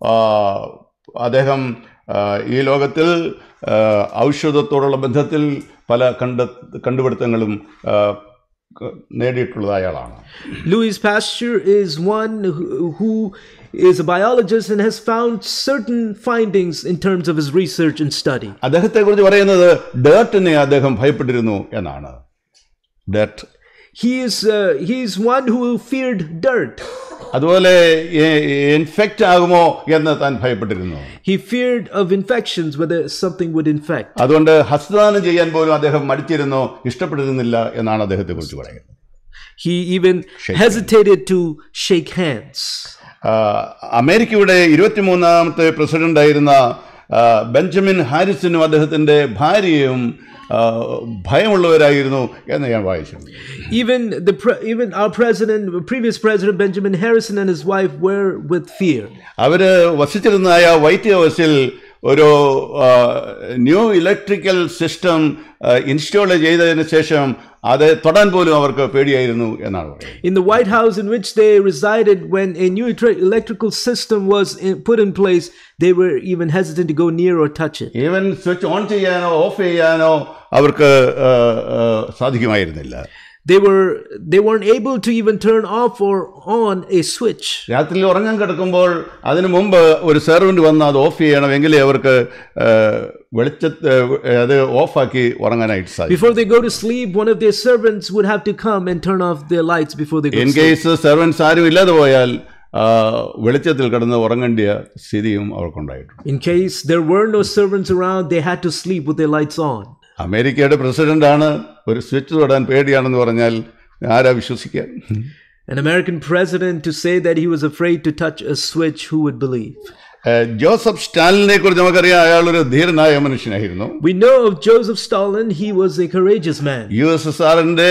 അദ്ദേഹം ഈ ലോകത്തിൽ ഔഷധത്തോടുള്ള ബന്ധത്തിൽ പല കണ്ട കണ്ടുപിടുത്തങ്ങളും നേടിയിട്ടുള്ള അയാളാണ്. Louis Pasteur is one who, who is a biologist and has found certain findings in terms of his research and study. അദ്ദേഹത്തെ കുറിച്ച് പറയുന്നത് ഡേർട്ടിനെ അദ്ദേഹം ഭയപ്പെട്ടിരുന്നു എന്നാണ്. Dirt. He is uh, he is one who feared dirt. അതുപോലെ infect ആകുമോ എന്ന് താൻ ഭയപ്പെട്ടിരുന്നു. He feared of infections, whether something would infect. അതുകൊണ്ട് ഹസ്തദാനം ചെയ്യാൻ പോലും അദ്ദേഹം മടിച്ചിരുന്നു, ഇഷ്ടപ്പെട്ടിരുന്നില്ല എന്നാണ് അദ്ദേഹത്തെ കുറിച്ച് പറയുന്നത്. He even hesitated to shake hands. അമേരിക്കയുടെ ഇരുപത്തിമൂന്നാമത്തെ പ്രസിഡന്റ് ആയിരുന്ന ബെഞ്ചമിൻ ഹാരിസനും അദ്ദേഹത്തിന്റെ ഭാര്യയും ഭയമുള്ളവരായിരുന്നു എന്ന് ഞാൻ വായിച്ചിട്ടുണ്ട്. Even the even our president, previous president Benjamin Harrison and his wife were with fear. അവര് വസിച്ചിരുന്നതായ വൈറ്റ് ഹൗസിൽ ഒരു ന്യൂ ഇലക്ട്രിക്കൽ സിസ്റ്റം ഇൻസ്റ്റാൾ ചെയ്തതിനു ശേഷം അത് തൊടാൻ പോലും അവർക്ക് പേടിയായിരുന്നു എന്നാണ് പറയുന്നത്. In the White House in which they resided, when a new electrical system was in, put in place, they were even hesitant to go near or touch it. Even switch on ചെയ്യാനോ off ചെയ്യാനോ അവർക്ക് സാധിക്കുമായിരുന്നില്ല. They were they weren't able to even turn off or on a switch. രാത്രിയിൽ ഉറങ്ങാൻ കിടക്കുമ്പോൾ അതിനു മുമ്പ് ഒരു servant വന്ന് അത് ഓഫ് ചെയ്യണമെങ്കിലേ അവർക്ക് വെളിച്ചത്തെ അത് ഓഫാക്കി ഉറങ്ങാനായിട്ട് സാധിക്കും. Before they go to sleep, one of their servants would have to come and turn off their lights before they go to sleep. In case servants ആരും ഇല്ലാതെ പോയാൽ വെളിച്ചത്തിൽ കിടന്ന് ഉറങ്ങേണ്ട സ്ഥിതിയും അവർക്കുണ്ടായിട്ടുണ്ട്. In case there were no servants around, they had to sleep with their lights on. അമേരിക്കയുടെ പ്രസിഡന്റാണ്, ഒരു switch തൊടാൻ പേടിയാണെന്ന് പറഞ്ഞാൽ ആരാ വിശ്വസിക്കുക? An American president to say that he was afraid to touch a switch, who would believe? Joseph സ്റ്റാലിനെ കുറിച്ച് നമുക്കറിയാം, അയാൾ ഒരു ധീരനായ മനുഷ്യനായിരുന്നു. We know of Joseph Stalin. He was a courageous man. U S S ആറിന്റെ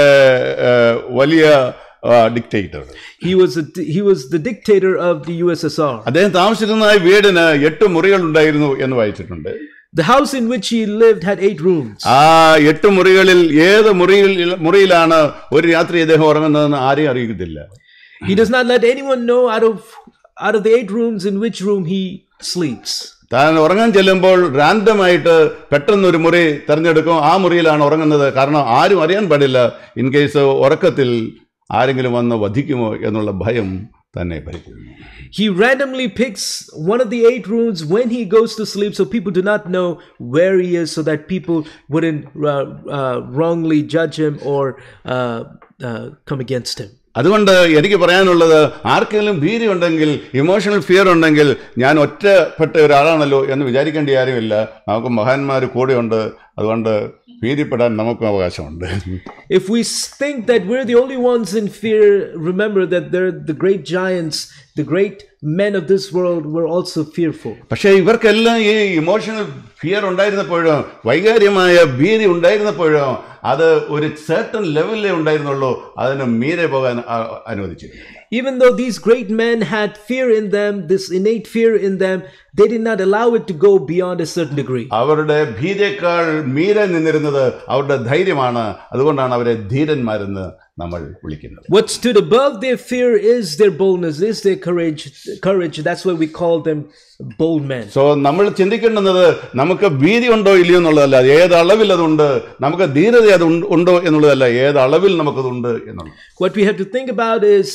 വലിയ dictator. He was a, he was the dictator of the U S S R. അദ്ദേഹം താമസിച്ചിരുന്ന വീടിന് എട്ട് മുറികൾ ഉണ്ടായിരുന്നു എന്ന് വായിച്ചിട്ടുണ്ട്. The house in which he lived had eight rooms. ആ എട്ട് മുറികളിൽ ഏത് മുറിയിൽ മുറിയിലാണ് ഒരു രാത്രി അദ്ദേഹം ഉറങ്ങുന്നതെന്ന് ആരെയും അറിയിക്കത്തില്ല. He does not let anyone know out of out of the eight rooms in which room he sleeps. താൻ ഉറങ്ങാൻ ചെല്ലുമ്പോൾ റാൻഡമായിട്ട് പെട്ടെന്ന് ഒരു മുറി തിരഞ്ഞെടുക്കും, ആ മുറിയിലാണ് ഉറങ്ങുന്നത്. കാരണം ആരും അറിയാൻ പാടില്ല, ഇൻ കേസ് ഉറക്കത്തിൽ ആരെങ്കിലും വന്ന് വധിക്കുമോ എന്നുള്ള ഭയം തന്നെ ഭരിക്കുന്നു. He randomly picks one of the eight rooms when he goes to sleep, so people do not know where he is, so that people wouldn't uh, uh, wrongly judge him or uh, uh, come against him. അതുകൊണ്ട് എനിക്ക് പറയാനുള്ളത്, ആർക്കെങ്കിലും ഭീതി ഉണ്ടെങ്കിൽ, emotional fear ഉണ്ടെങ്കിൽ, ഞാൻ ഒറ്റപ്പെട്ട ഒരാളാണല്ലോ എന്ന് വിചാരിക്കേണ്ട കാര്യമില്ല. നമുക്ക് മഹാന്മാർ കൂടെയുണ്ട്, അതുകൊണ്ട് ഭീതിപ്പെടാൻ നമുക്കും അവകാശമുണ്ട്. If we think that we're the only ones in fear, remember that they're the great giants, the great men of this world were also fearful. പക്ഷേ ഇവർക്കെല്ലാം ഈ ഇമോഷണൽ ഫിയർ ഉണ്ടായിരുന്നപ്പോഴും, വൈകാരികമായ ഭീതി ഉണ്ടായിരുന്നപ്പോഴും, അത് ഒരു certain ലെവലിലേ ഉണ്ടായിരുന്നുള്ളൂ, അതിന് മീതെ പോകാൻ അനുവദിച്ചില്ല. Even though these great men had fear in them, this innate fear in them, they did not allow it to go beyond a certain degree. അവരുടെ ഭീതിയേക്കാൾ മീതെ നിന്നിരുന്നത് അവരുടെ ധൈര്യമാണ്. അതുകൊണ്ടാണ് അവരെ ധീരന്മാരെന്ന് നമ്മൾ വിളിക്കുന്നത്. What stood above their fear is their boldness, is their courage. Courage. That's why we call them bold men. So നമ്മൾ ചിന്തിക്കേണ്ടത് നമുക്ക് ഭീതി ഉണ്ടോ ഇല്ലയോ എന്നുള്ളതല്ല, ഏത് അളവിൽ അതുണ്ട്. നമുക്ക് ധീരത അത് ഉണ്ടോ എന്നുള്ളതല്ല, ഏത് അളവിൽ നമുക്കതുണ്ട് എന്നുള്ളത്. What we have to think about is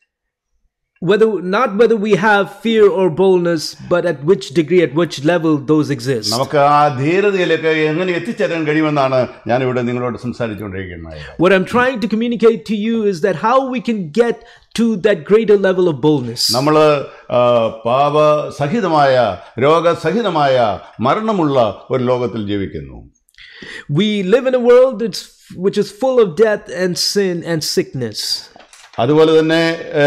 whether not whether we have fear or boldness, but at which degree, at which level those exist. നമുക്ക് ആ ധീരതയിലേക്ക് എങ്ങനെ എത്തിച്ചേരാൻ കഴിയുമെന്നാണ് ഞാൻ ഇവിടെ നിങ്ങളോട് സംസാരിച്ചുകൊണ്ടിരിക്കുന്നത്. What I'm trying to communicate to you is that how we can get to that greater level of boldness. നമ്മൾ പാപസഹിതമായ, രോഗസഹിതമായ, മരണമുള്ള ഒരു ലോകത്തിൽ ജീവിക്കുന്നു. We live in a world that's, which is full of death and sin and sickness. അതുപോലെ തന്നെ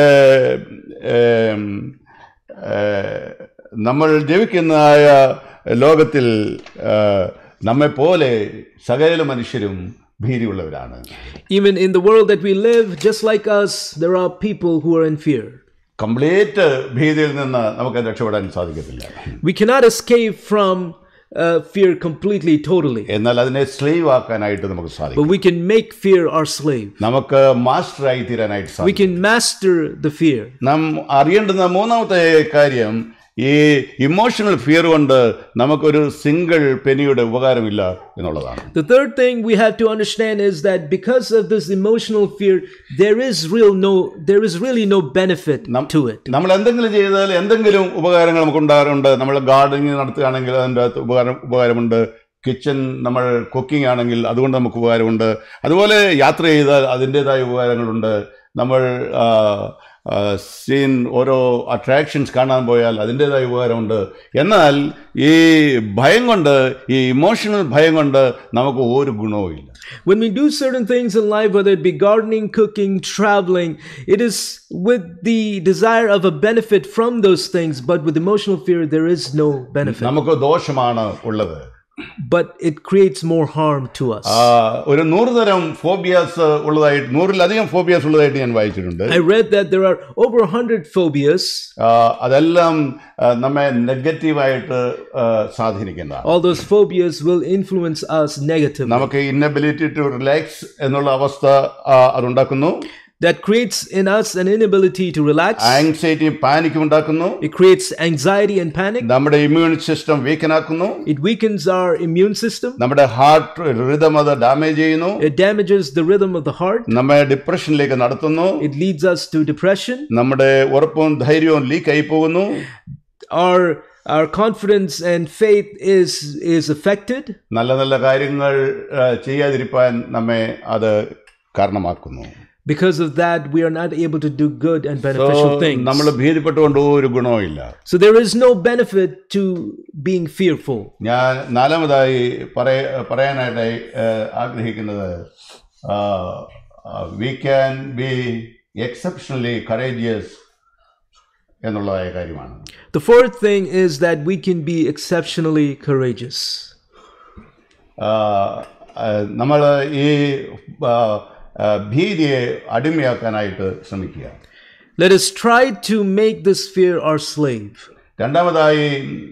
നമ്മൾ ജീവിക്കുന്നതായ ലോകത്തിൽ നമ്മെപ്പോലെ സകല മനുഷ്യരും ഭീതിയുള്ളവരാണ്. Even in the world that we live, just like us, there are people who are in fear. Complete ഭീതിയിൽ നിന്ന് നമുക്ക് രക്ഷപ്പെടാൻ സാധിക്കത്തില്ല. We cannot escape from uh, fear completely, totally. എന്നാൽ അതിനെ സ്ലേവ് ആക്കാനായിട്ട് നമുക്ക് സാധിക്കും. But we can make fear our slave. നമുക്ക് മാസ്റ്ററായി തീരാനായിട്ട് സാധിക്കും. We can master the fear. നാം അറിയേണ്ടുന്ന മൂന്നാമത്തെ കാര്യം, ഈ ഇമോഷണൽ ഫിയർ കൊണ്ട് നമുക്കൊരു സിംഗിൾ പെനിയുടെ ഉപകാരമില്ല എന്നുള്ളതാണ്. The third thing we have to understand is that because of this emotional fear, there is real no, there is really no benefit to it. നമ്മൾ എന്തെങ്കിലും ചെയ്താൽ എന്തെങ്കിലും ഉപകാരങ്ങൾ നമുക്ക് ഉണ്ടാകാറുണ്ട്. നമ്മൾ ഗാർഡനിങ് നടത്തുകയാണെങ്കിൽ അതിൻ്റെ അകത്ത് ഉപകാരം ഉപകാരമുണ്ട്. കിച്ചൺ നമ്മൾ കുക്കിംഗ് ആണെങ്കിൽ അതുകൊണ്ട് നമുക്ക് ഉപകാരമുണ്ട്. അതുപോലെ യാത്ര ചെയ്താൽ അതിൻ്റെതായ ഉപകാരങ്ങളുണ്ട്. നമ്മൾ സീൻ ഓരോ അട്രാക്ഷൻസ് കാണാൻ പോയാൽ അതിൻ്റെതായ ഉപകാരമുണ്ട്. എന്നാൽ ഈ ഭയം കൊണ്ട്, ഈ ഇമോഷണൽ ഭയം കൊണ്ട് നമുക്ക് ഒരു ഗുണവും ഇല്ല. When we do certain things in life, whether it be gardening, cooking, traveling, it is with the desire of a benefit from those things, but with emotional fear there is no benefit. നമുക്ക് ദോഷമാണ് ഉള്ളത്. But it creates more harm to us. ഒരു നൂറ് തരം phobias ഉള്ളതായിട്ട്, നൂറിലധികം phobias ഉള്ളതായിട്ട് ഞാൻ വായിച്ചിട്ടുണ്ട്. I read that there are over a hundred phobias. അതെല്ലാം നമ്മെ നെഗറ്റീവായിട്ട് സ്വാധീനിക്കുന്നതാണ്. All those phobias will influence us negatively. നമുക്ക് ഇന്നബിലിറ്റി ടു റിലാക്സ് എന്നുള്ള അവസ്ഥ അതുണ്ടാക്കുന്നു. That creates in us an inability to relax. ആങ്സൈറ്റിയും പാനിക്കും ഉണ്ടാക്കുന്നു. It creates anxiety and panic. നമ്മുടെ immune system weaken ആക്കുന്നു. It weakens our immune system. നമ്മുടെ heart rhythm അത് damage ചെയ്യുന്നു. It damages the rhythm of the heart. നമ്മെ ഡിപ്രഷനിലേക്ക് നടത്തുന്നു. It leads us to depression. നമ്മുടെ ഉറപ്പും ധൈര്യവും ലീക്ക് ആയി പോകുന്നു. Our our confidence and faith is is affected. നല്ല നല്ല കാര്യങ്ങൾ ചെയ്യാതിരിക്കാൻ നമ്മെ അത് കാരണമാക്കുന്നു. Because of that, we are not able to do good and beneficial so, things. നമ്മൾ ഭീതിപ്പെട്ടുകൊണ്ട് ഒരു ഗുണവുമില്ല. So there is no benefit to being fearful. ഞാൻ നാലാമതായി പറയാനായിട്ട് ആഗ്രഹിക്കുന്നത്, we can be exceptionally courageous എന്നുള്ളതായ കാര്യമാണ്. The fourth thing is that we can be exceptionally courageous. നമ്മൾ ഈ ഭീതിയെ അടിമയാക്കാനായിട്ട് ശ്രമിക്കുക. Let us try to make this fear our slave. രണ്ടാമതായി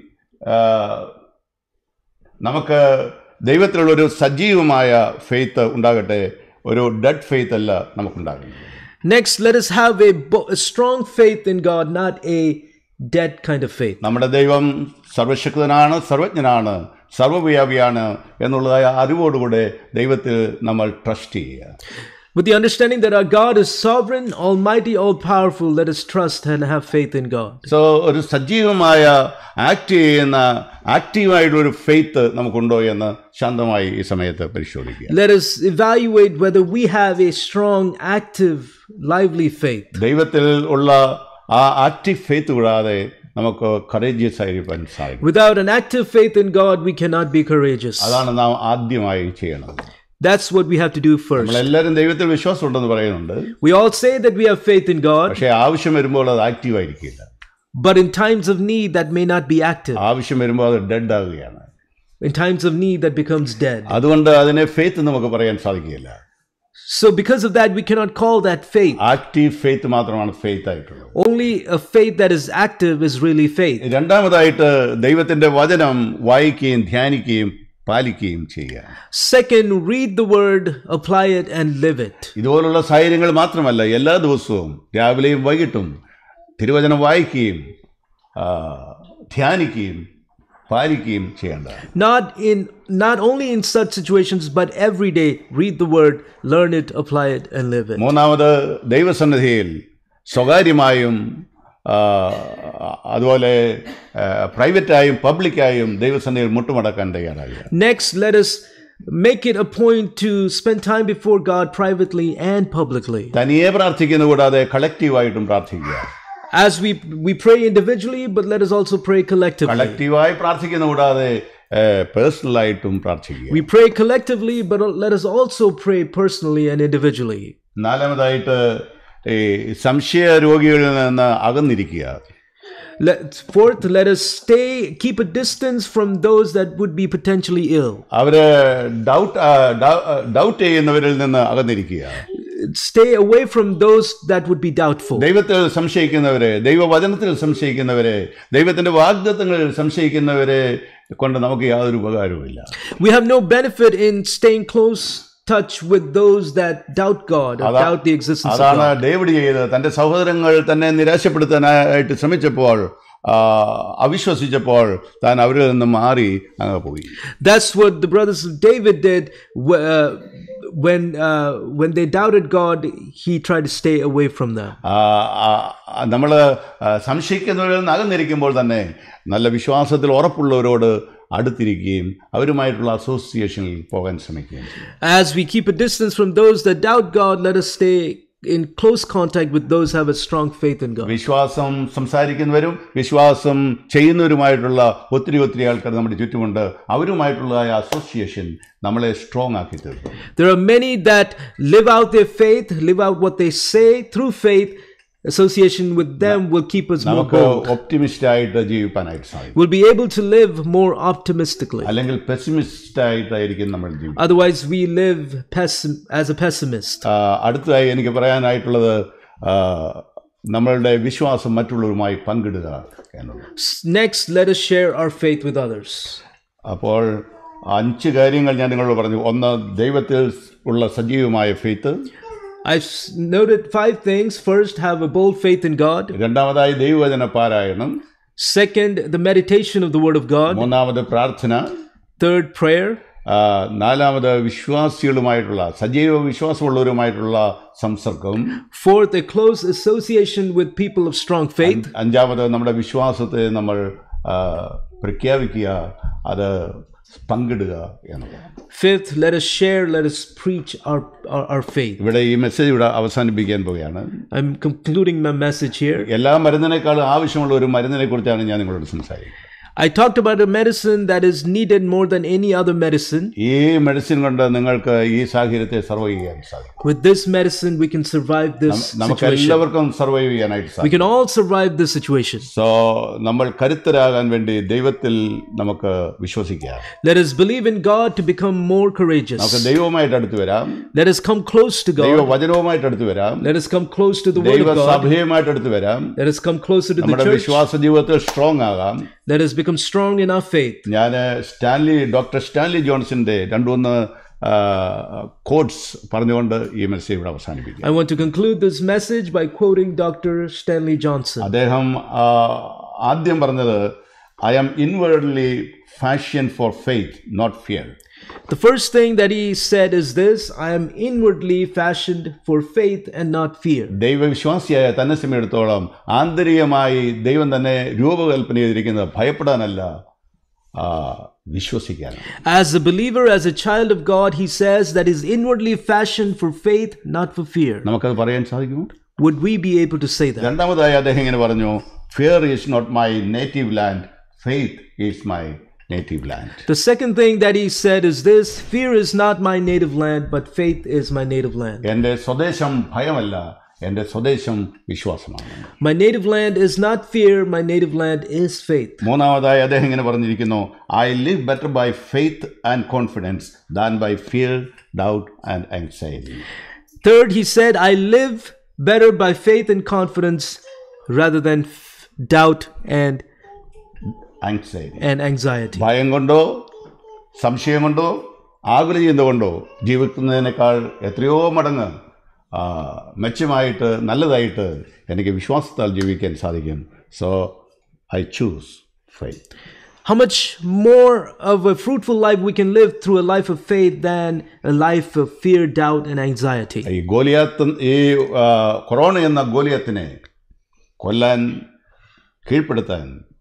നമുക്ക് ദൈവത്തിലുള്ളൊരു സജീവമായ ഫെയ്ത്ത് ഉണ്ടാകട്ടെ, ഒരു ഡെഡ് ഫെയ്ത്ത് അല്ല നമുക്കുണ്ടാകുന്നത്. Next, let us have a, a strong faith in God, not a dead kind of faith. നമ്മുടെ ദൈവം സർവശക്തനാണ്, സർവജ്ഞനാണ്, സർവവ്യാപിയാണ് എന്നുള്ളതായ അറിവോടുകൂടെ ദൈവത്തിൽ നമ്മൾ ട്രസ്റ്റ് ചെയ്യുക. With the understanding that our God is sovereign, almighty, all-powerful, let us trust and have faith in God. So, ഒരു സജീവമായ act ചെയ്യുന്ന ആക്റ്റീവായിട്ടുള്ള ഒരു ഫെയ്ത്ത് നമുക്കുണ്ടോ എന്ന് ശാന്തമായി ഈ സമയത്ത് പരിശോധിക്കുക. Let us evaluate whether we have a strong, active, lively faith. ദൈവത്തിൽ ഉള്ള ആ ആക്റ്റീവ് ഫെയ്ത്ത് കൂടാതെ നമുക്ക് കറേജിയസ് ആയിരിക്കാൻ സാധിക്കും. Without an active faith in God, we cannot be courageous. അതാണ് നാം ആദ്യമായി ചെയ്യണം. That's what we have to do first. നമ്മളെല്ലാവരും ദൈവത്തിൽ വിശ്വാസം ഉണ്ടെന്ന് പറയുന്നുണ്ട്. We all say that we have faith in God. പക്ഷേ ആവശ്യം വരുമ്പോൾ അത് ആക്റ്റീവ് ആയിരിക്കില്ല. But in times of need, that may not be active. ആവശ്യം വരുമ്പോൾ അത് ഡെഡ് ആവുകയാണ്. In times of need, that becomes dead. അതുകൊണ്ട് അതിനെ ഫെയ്ത്ത് നമുക്ക് പറയാൻ സാധിക്കില്ല. So because of that, we cannot call that faith. Active faith മാത്രമാണ് ഫെയ്ത്ത് ആയിട്ടുള്ളത്. Only a faith that is active is really faith. രണ്ടാമതായിട്ട് ദൈവത്തിന്റെ വചനം വായിക്കുകയും ധ്യാനിക്കുകയും പാലിക്കുകയും ചെയ്യുക. Second, read the word, apply it and live it. ഇതുപോലുള്ള സാഹചര്യങ്ങൾ മാത്രമല്ല, എല്ലാ ദിവസവും രാവിലെയും വൈകിട്ടും തിരുവചനം വായിക്കുകയും ധ്യാനിക്കുകയും പാലിക്കുകയും ചെയ്യേണ്ടതാണ്. Not in not only in such situations, but every day read the word, learn it, apply it and live it. മൂന്നാമത് ദൈവസന്നിധിയിൽ സ്വകാര്യമായും അതുപോലെ പ്രൈവറ്റായും പബ്ലിക്കായും ദൈവസന്നിധിയിൽ മുട്ടുമടക്കാൻ തയ്യാറാകുക. Next, let us make it a point to spend time before God privately and publicly. തനിയെ പ്രാർത്ഥിക്കുന്ന കൂടാതെ കളക്റ്റീവായിട്ടും പ്രാർത്ഥിക്കുക. As we we pray individually, but let us also pray collectively. കളക്റ്റീവായി പ്രാർത്ഥിക്കുന്ന കൂടാതെ പേഴ്സണലായിട്ടും പ്രാർത്ഥിക്കുക. We pray collectively, but let us also pray personally and individually. നാലാമതായിട്ട് ഈ സംശയ രോഗികളിൽ നിന്ന് അകന്നിരിക്കുക. Let, fourth, let us stay, keep a distance from those that would be potentially ill. അവര് ഡൗട്ട് ഡൗട്ട് ചെയ്യുന്നവരിൽ നിന്ന് അകന്നിരിക്കുക. Stay away from those that would be doubtful. ദൈവത്തിൽ സംശയിക്കുന്നവരെ, ദൈവവചനത്തിൽ സംശയിക്കുന്നവരെ, ദൈവത്തിന്റെ വാഗ്ദത്തങ്ങളിൽ സംശയിക്കുന്നവരെ കൊണ്ട് നമുക്ക് യാതൊരു ഉപകാരവുമില്ല. We have no benefit in staying close touch with those that doubt God or doubt the existence of God. അതാണ് ഡേവിഡ് ചെയ്തത്. തന്റെ സഹോദരങ്ങൾ തന്നെ നിരാശപ്പെടുത്താനായിട്ട് ശ്രമിച്ചപ്പോൾ, അവിശ്വസിച്ചപ്പോൾ താൻ അവരിൽ നിന്ന് മാറി അങ്ങ് പോയി. That's what the brothers of David did. Uh, when uh, when they doubted God, he tried to stay away from them. നമ്മൾ സംശയിക്കുന്നവരിൽ നിന്ന് അകന്നിരിക്കുമ്പോൾ തന്നെ നല്ല വിശ്വാസത്തിൽ ഉറപ്പുള്ളവരോട് അടുത്തിരിക്കുകയും അവരുമായിട്ടുള്ള അസോസിയേഷനിൽ പോകാൻ ശ്രമിക്കുകയും. As we keep a distance from those that doubt God, let us stay in close contact with those who have a strong faith in God. വിശ്വാസം സംസാരിക്കുന്നവരും വിശ്വാസം ചെയ്യുന്നവരുമായിട്ടുള്ള ഒത്തിരി ഒത്തിരി ആൾക്കാർ നമ്മുടെ ചുറ്റുമുണ്ട്. അവരുമായിട്ടുള്ള അസോസിയേഷൻ നമ്മളെ സ്ട്രോങ് ആക്കി തീർക്കും. There are many that live out their faith, live out what they say through faith. Association with them will keep us more bold. Optimist ആയിട്ട് ജീവിക്കാനായിട്ട് സാധിക്കും. We'll be able to live more optimistically. അല്ലെങ്കിൽ pessimist ആയിട്ടായിരിക്കും നമ്മൾ ജീവിക്കുക. Otherwise we live pessim- as a pessimist. അടുത്തതായി എനിക്ക് പറയാനായിട്ടുള്ളത് നമ്മളുടെ വിശ്വാസം മറ്റുള്ളവരുമായി പങ്കിടുക എന്നുള്ളത്. Next, let us share our faith with others. അപ്പോൾ അഞ്ച് കാര്യങ്ങൾ ഞാൻ നിങ്ങളോട് പറഞ്ഞു. ഒന്ന്, ദൈവത്തിൽ ഉള്ള സജീവമായ faith. I've noted five things. First, have a bold faith in God. രണ്ടാമതായി ദൈവവചന പാരായണം. Second, the meditation of the Word of God. മൂന്നാമത് പ്രാർത്ഥന. Third, prayer. നാലാമത് വിശ്വാസികളുമായിട്ടുള്ള സജീവ വിശ്വാസമുള്ളവരുമായിട്ടുള്ള സംസർഗം. Fourth, a close association with people of strong faith. അഞ്ചാമത് നമ്മുടെ വിശ്വാസത്തെ നമ്മൾ പ്രഖ്യാപിക്കുക, അത് പങ്കിടുക എന്നുള്ളതാണ്. Fifth, let us share, let us preach our, our, our faith. ഇവിടെ ഈ മെസ്സേജ് ഇവിടെ അവസാനിപ്പിക്കാൻ പോവുകയാണ്. I'm concluding my message here. എല്ലാ മരുന്നിനേക്കാളും ആവശ്യമുള്ള ഒരു മരുന്നിനെ കുറിച്ചാണ് ഞാൻ നിങ്ങളോട് സംസാരിക്കുന്നത്. I talked about a medicine that is needed more than any other medicine. ഈ മെഡിസിൻ കൊണ്ട് നിങ്ങൾക്ക് ഈ സാഹചര്യത്തെ സർവൈവ് ചെയ്യാൻ സാധിക്കും. With this medicine we can survive this നമുക്ക് situation. എല്ലാവർക്കും സർവൈവ് ചെയ്യാനായിട്ട് സാധിക്കും. We can all survive this situation. So നമ്മൾ കരുത്തരാകാൻ വേണ്ടി ദൈവത്തിൽ നമുക്ക് വിശ്വസിക്കാം. Let us believe in God to become more courageous. നമുക്ക് ദൈവവുമായിട്ട് അടുത്ത് വരാം. Let us come close to God. ദൈവവചനവുമായിട്ട് അടുത്ത് വരാം. Let us come close to the Word of God. ദൈവസഭയുമായിട്ട് അടുത്ത് വരാം. Let us come closer to the നമ്മുടെ church. വിശ്വാസ ജീവിതത്തിൽ സ്ട്രോങ് ആകാം. Let us become strong in our faith. ഞാൻ സ്റ്റാൻലി ഡോക്ടർ സ്റ്റാൻലി ജോൺസന്റെ രണ്ടു മൂന്ന് കോട്ട്സ് പറഞ്ഞുകൊണ്ട് ഈ മെസ്സേജ് ഇവിടെ അവസാനിപ്പിക്കും. I want to conclude this message by quoting Doctor Stanley Johnson. അദ്ദേഹം ആദ്യം പറഞ്ഞത്, I am inwardly fashioned for faith, not fear. The first thing that he said is this: I am inwardly fashioned for faith and not fear. ദൈവവിശ്വാസിയായ തന്നെ സമയത്തോളം ആന്തരികമായി ദൈവം തന്നെ രൂപകൽപ്പന ചെയ്തിരിക്കുന്നത് ഭയപ്പെടാനല്ല, വിശ്വസിക്കാനാണ്. As a believer, as a child of God, he says that is inwardly fashioned for faith, not for fear. നമുക്കത് പറയാൻ സാധിക്കുമോ? Would we be able to say that? രണ്ടാമതായി അദ്ദേഹം ഇങ്ങനെ പറഞ്ഞു, Fear is not my native land, faith is my native land. The second thing that he said is this: fear is not my native land, but faith is my native land. എൻ്റെ സ്വദേശം ഭയമല്ല, എൻ്റെ സ്വദേശം വിശ്വാസമാണ്. My native land is not fear, my native land is faith. മൂന്നാമതായി അദ്ദേഹം ഇങ്ങനെ പറഞ്ഞിരിക്കുന്നു, I live better by faith and confidence than by fear, doubt and anxiety. Third, he said, I live better by faith and confidence rather than f- doubt and anxiety. and anxiety. ഭയം കൊണ്ടോ സംശയം കൊണ്ടോ ആകുല ചെയ്യുന്നതുകൊണ്ടോ ജീവിക്കുന്നതിനേക്കാൾ എത്രയോ മടങ്ങ് മെച്ചമായിട്ട് നല്ലതായിട്ട് എനിക്ക് വിശ്വാസത്താൽ ജീവിക്കാൻ സാധിക്കും. So I choose faith. How much more of a fruitful life we can live through a life of faith than a life of fear, doubt and anxiety. ഈ ഗോലിയാത്ത്, ഈ കൊറോണ എന്ന ഗോലിയാത്തിനെ കൊല്ലാൻ, കീഴ്പ്പെടുത്താൻ,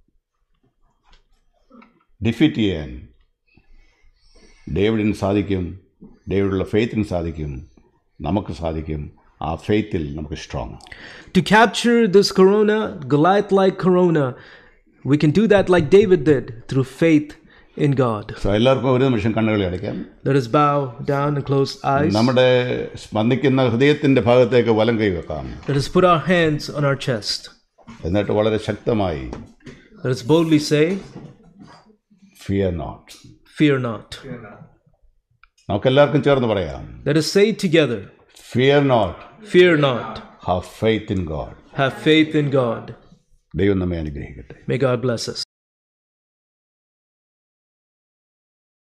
ഡിഫീറ്റ് ചെയ്യാൻ ഡേവിഡിന് സാധിക്കും. ഡേവിഡുള്ള ഫെയ്ത്തിന് സാധിക്കും, നമുക്ക് സാധിക്കും. ആ ഫെയ്ത്തിൽ നമുക്ക് strong. To capture this corona, Goliath-like corona, we can do that like David did through faith in God. So എല്ലാവർക്കും ഒരു നിമിഷം കണ്ണുകളി അടയ്ക്കാം. Let us bow down and close eyes. നമ്മുടെ സ്പന്ദിക്കുന്ന ഹൃദയത്തിന്റെ ഭാഗത്തേക്ക് വലം കൈ വെക്കാം. Let us put our hands on our chest. എന്നിട്ട് വളരെ ശക്തമായി Let us boldly say, fear not. fear not. നമുക്കെല്ലാവർക്കും ചേർന്ന് പറയാം. Let us say together, fear not. fear not. Have faith in God. Have faith in God. ദൈവം നമ്മെ അനുഗ്രഹിക്കട്ടെ. May God bless us.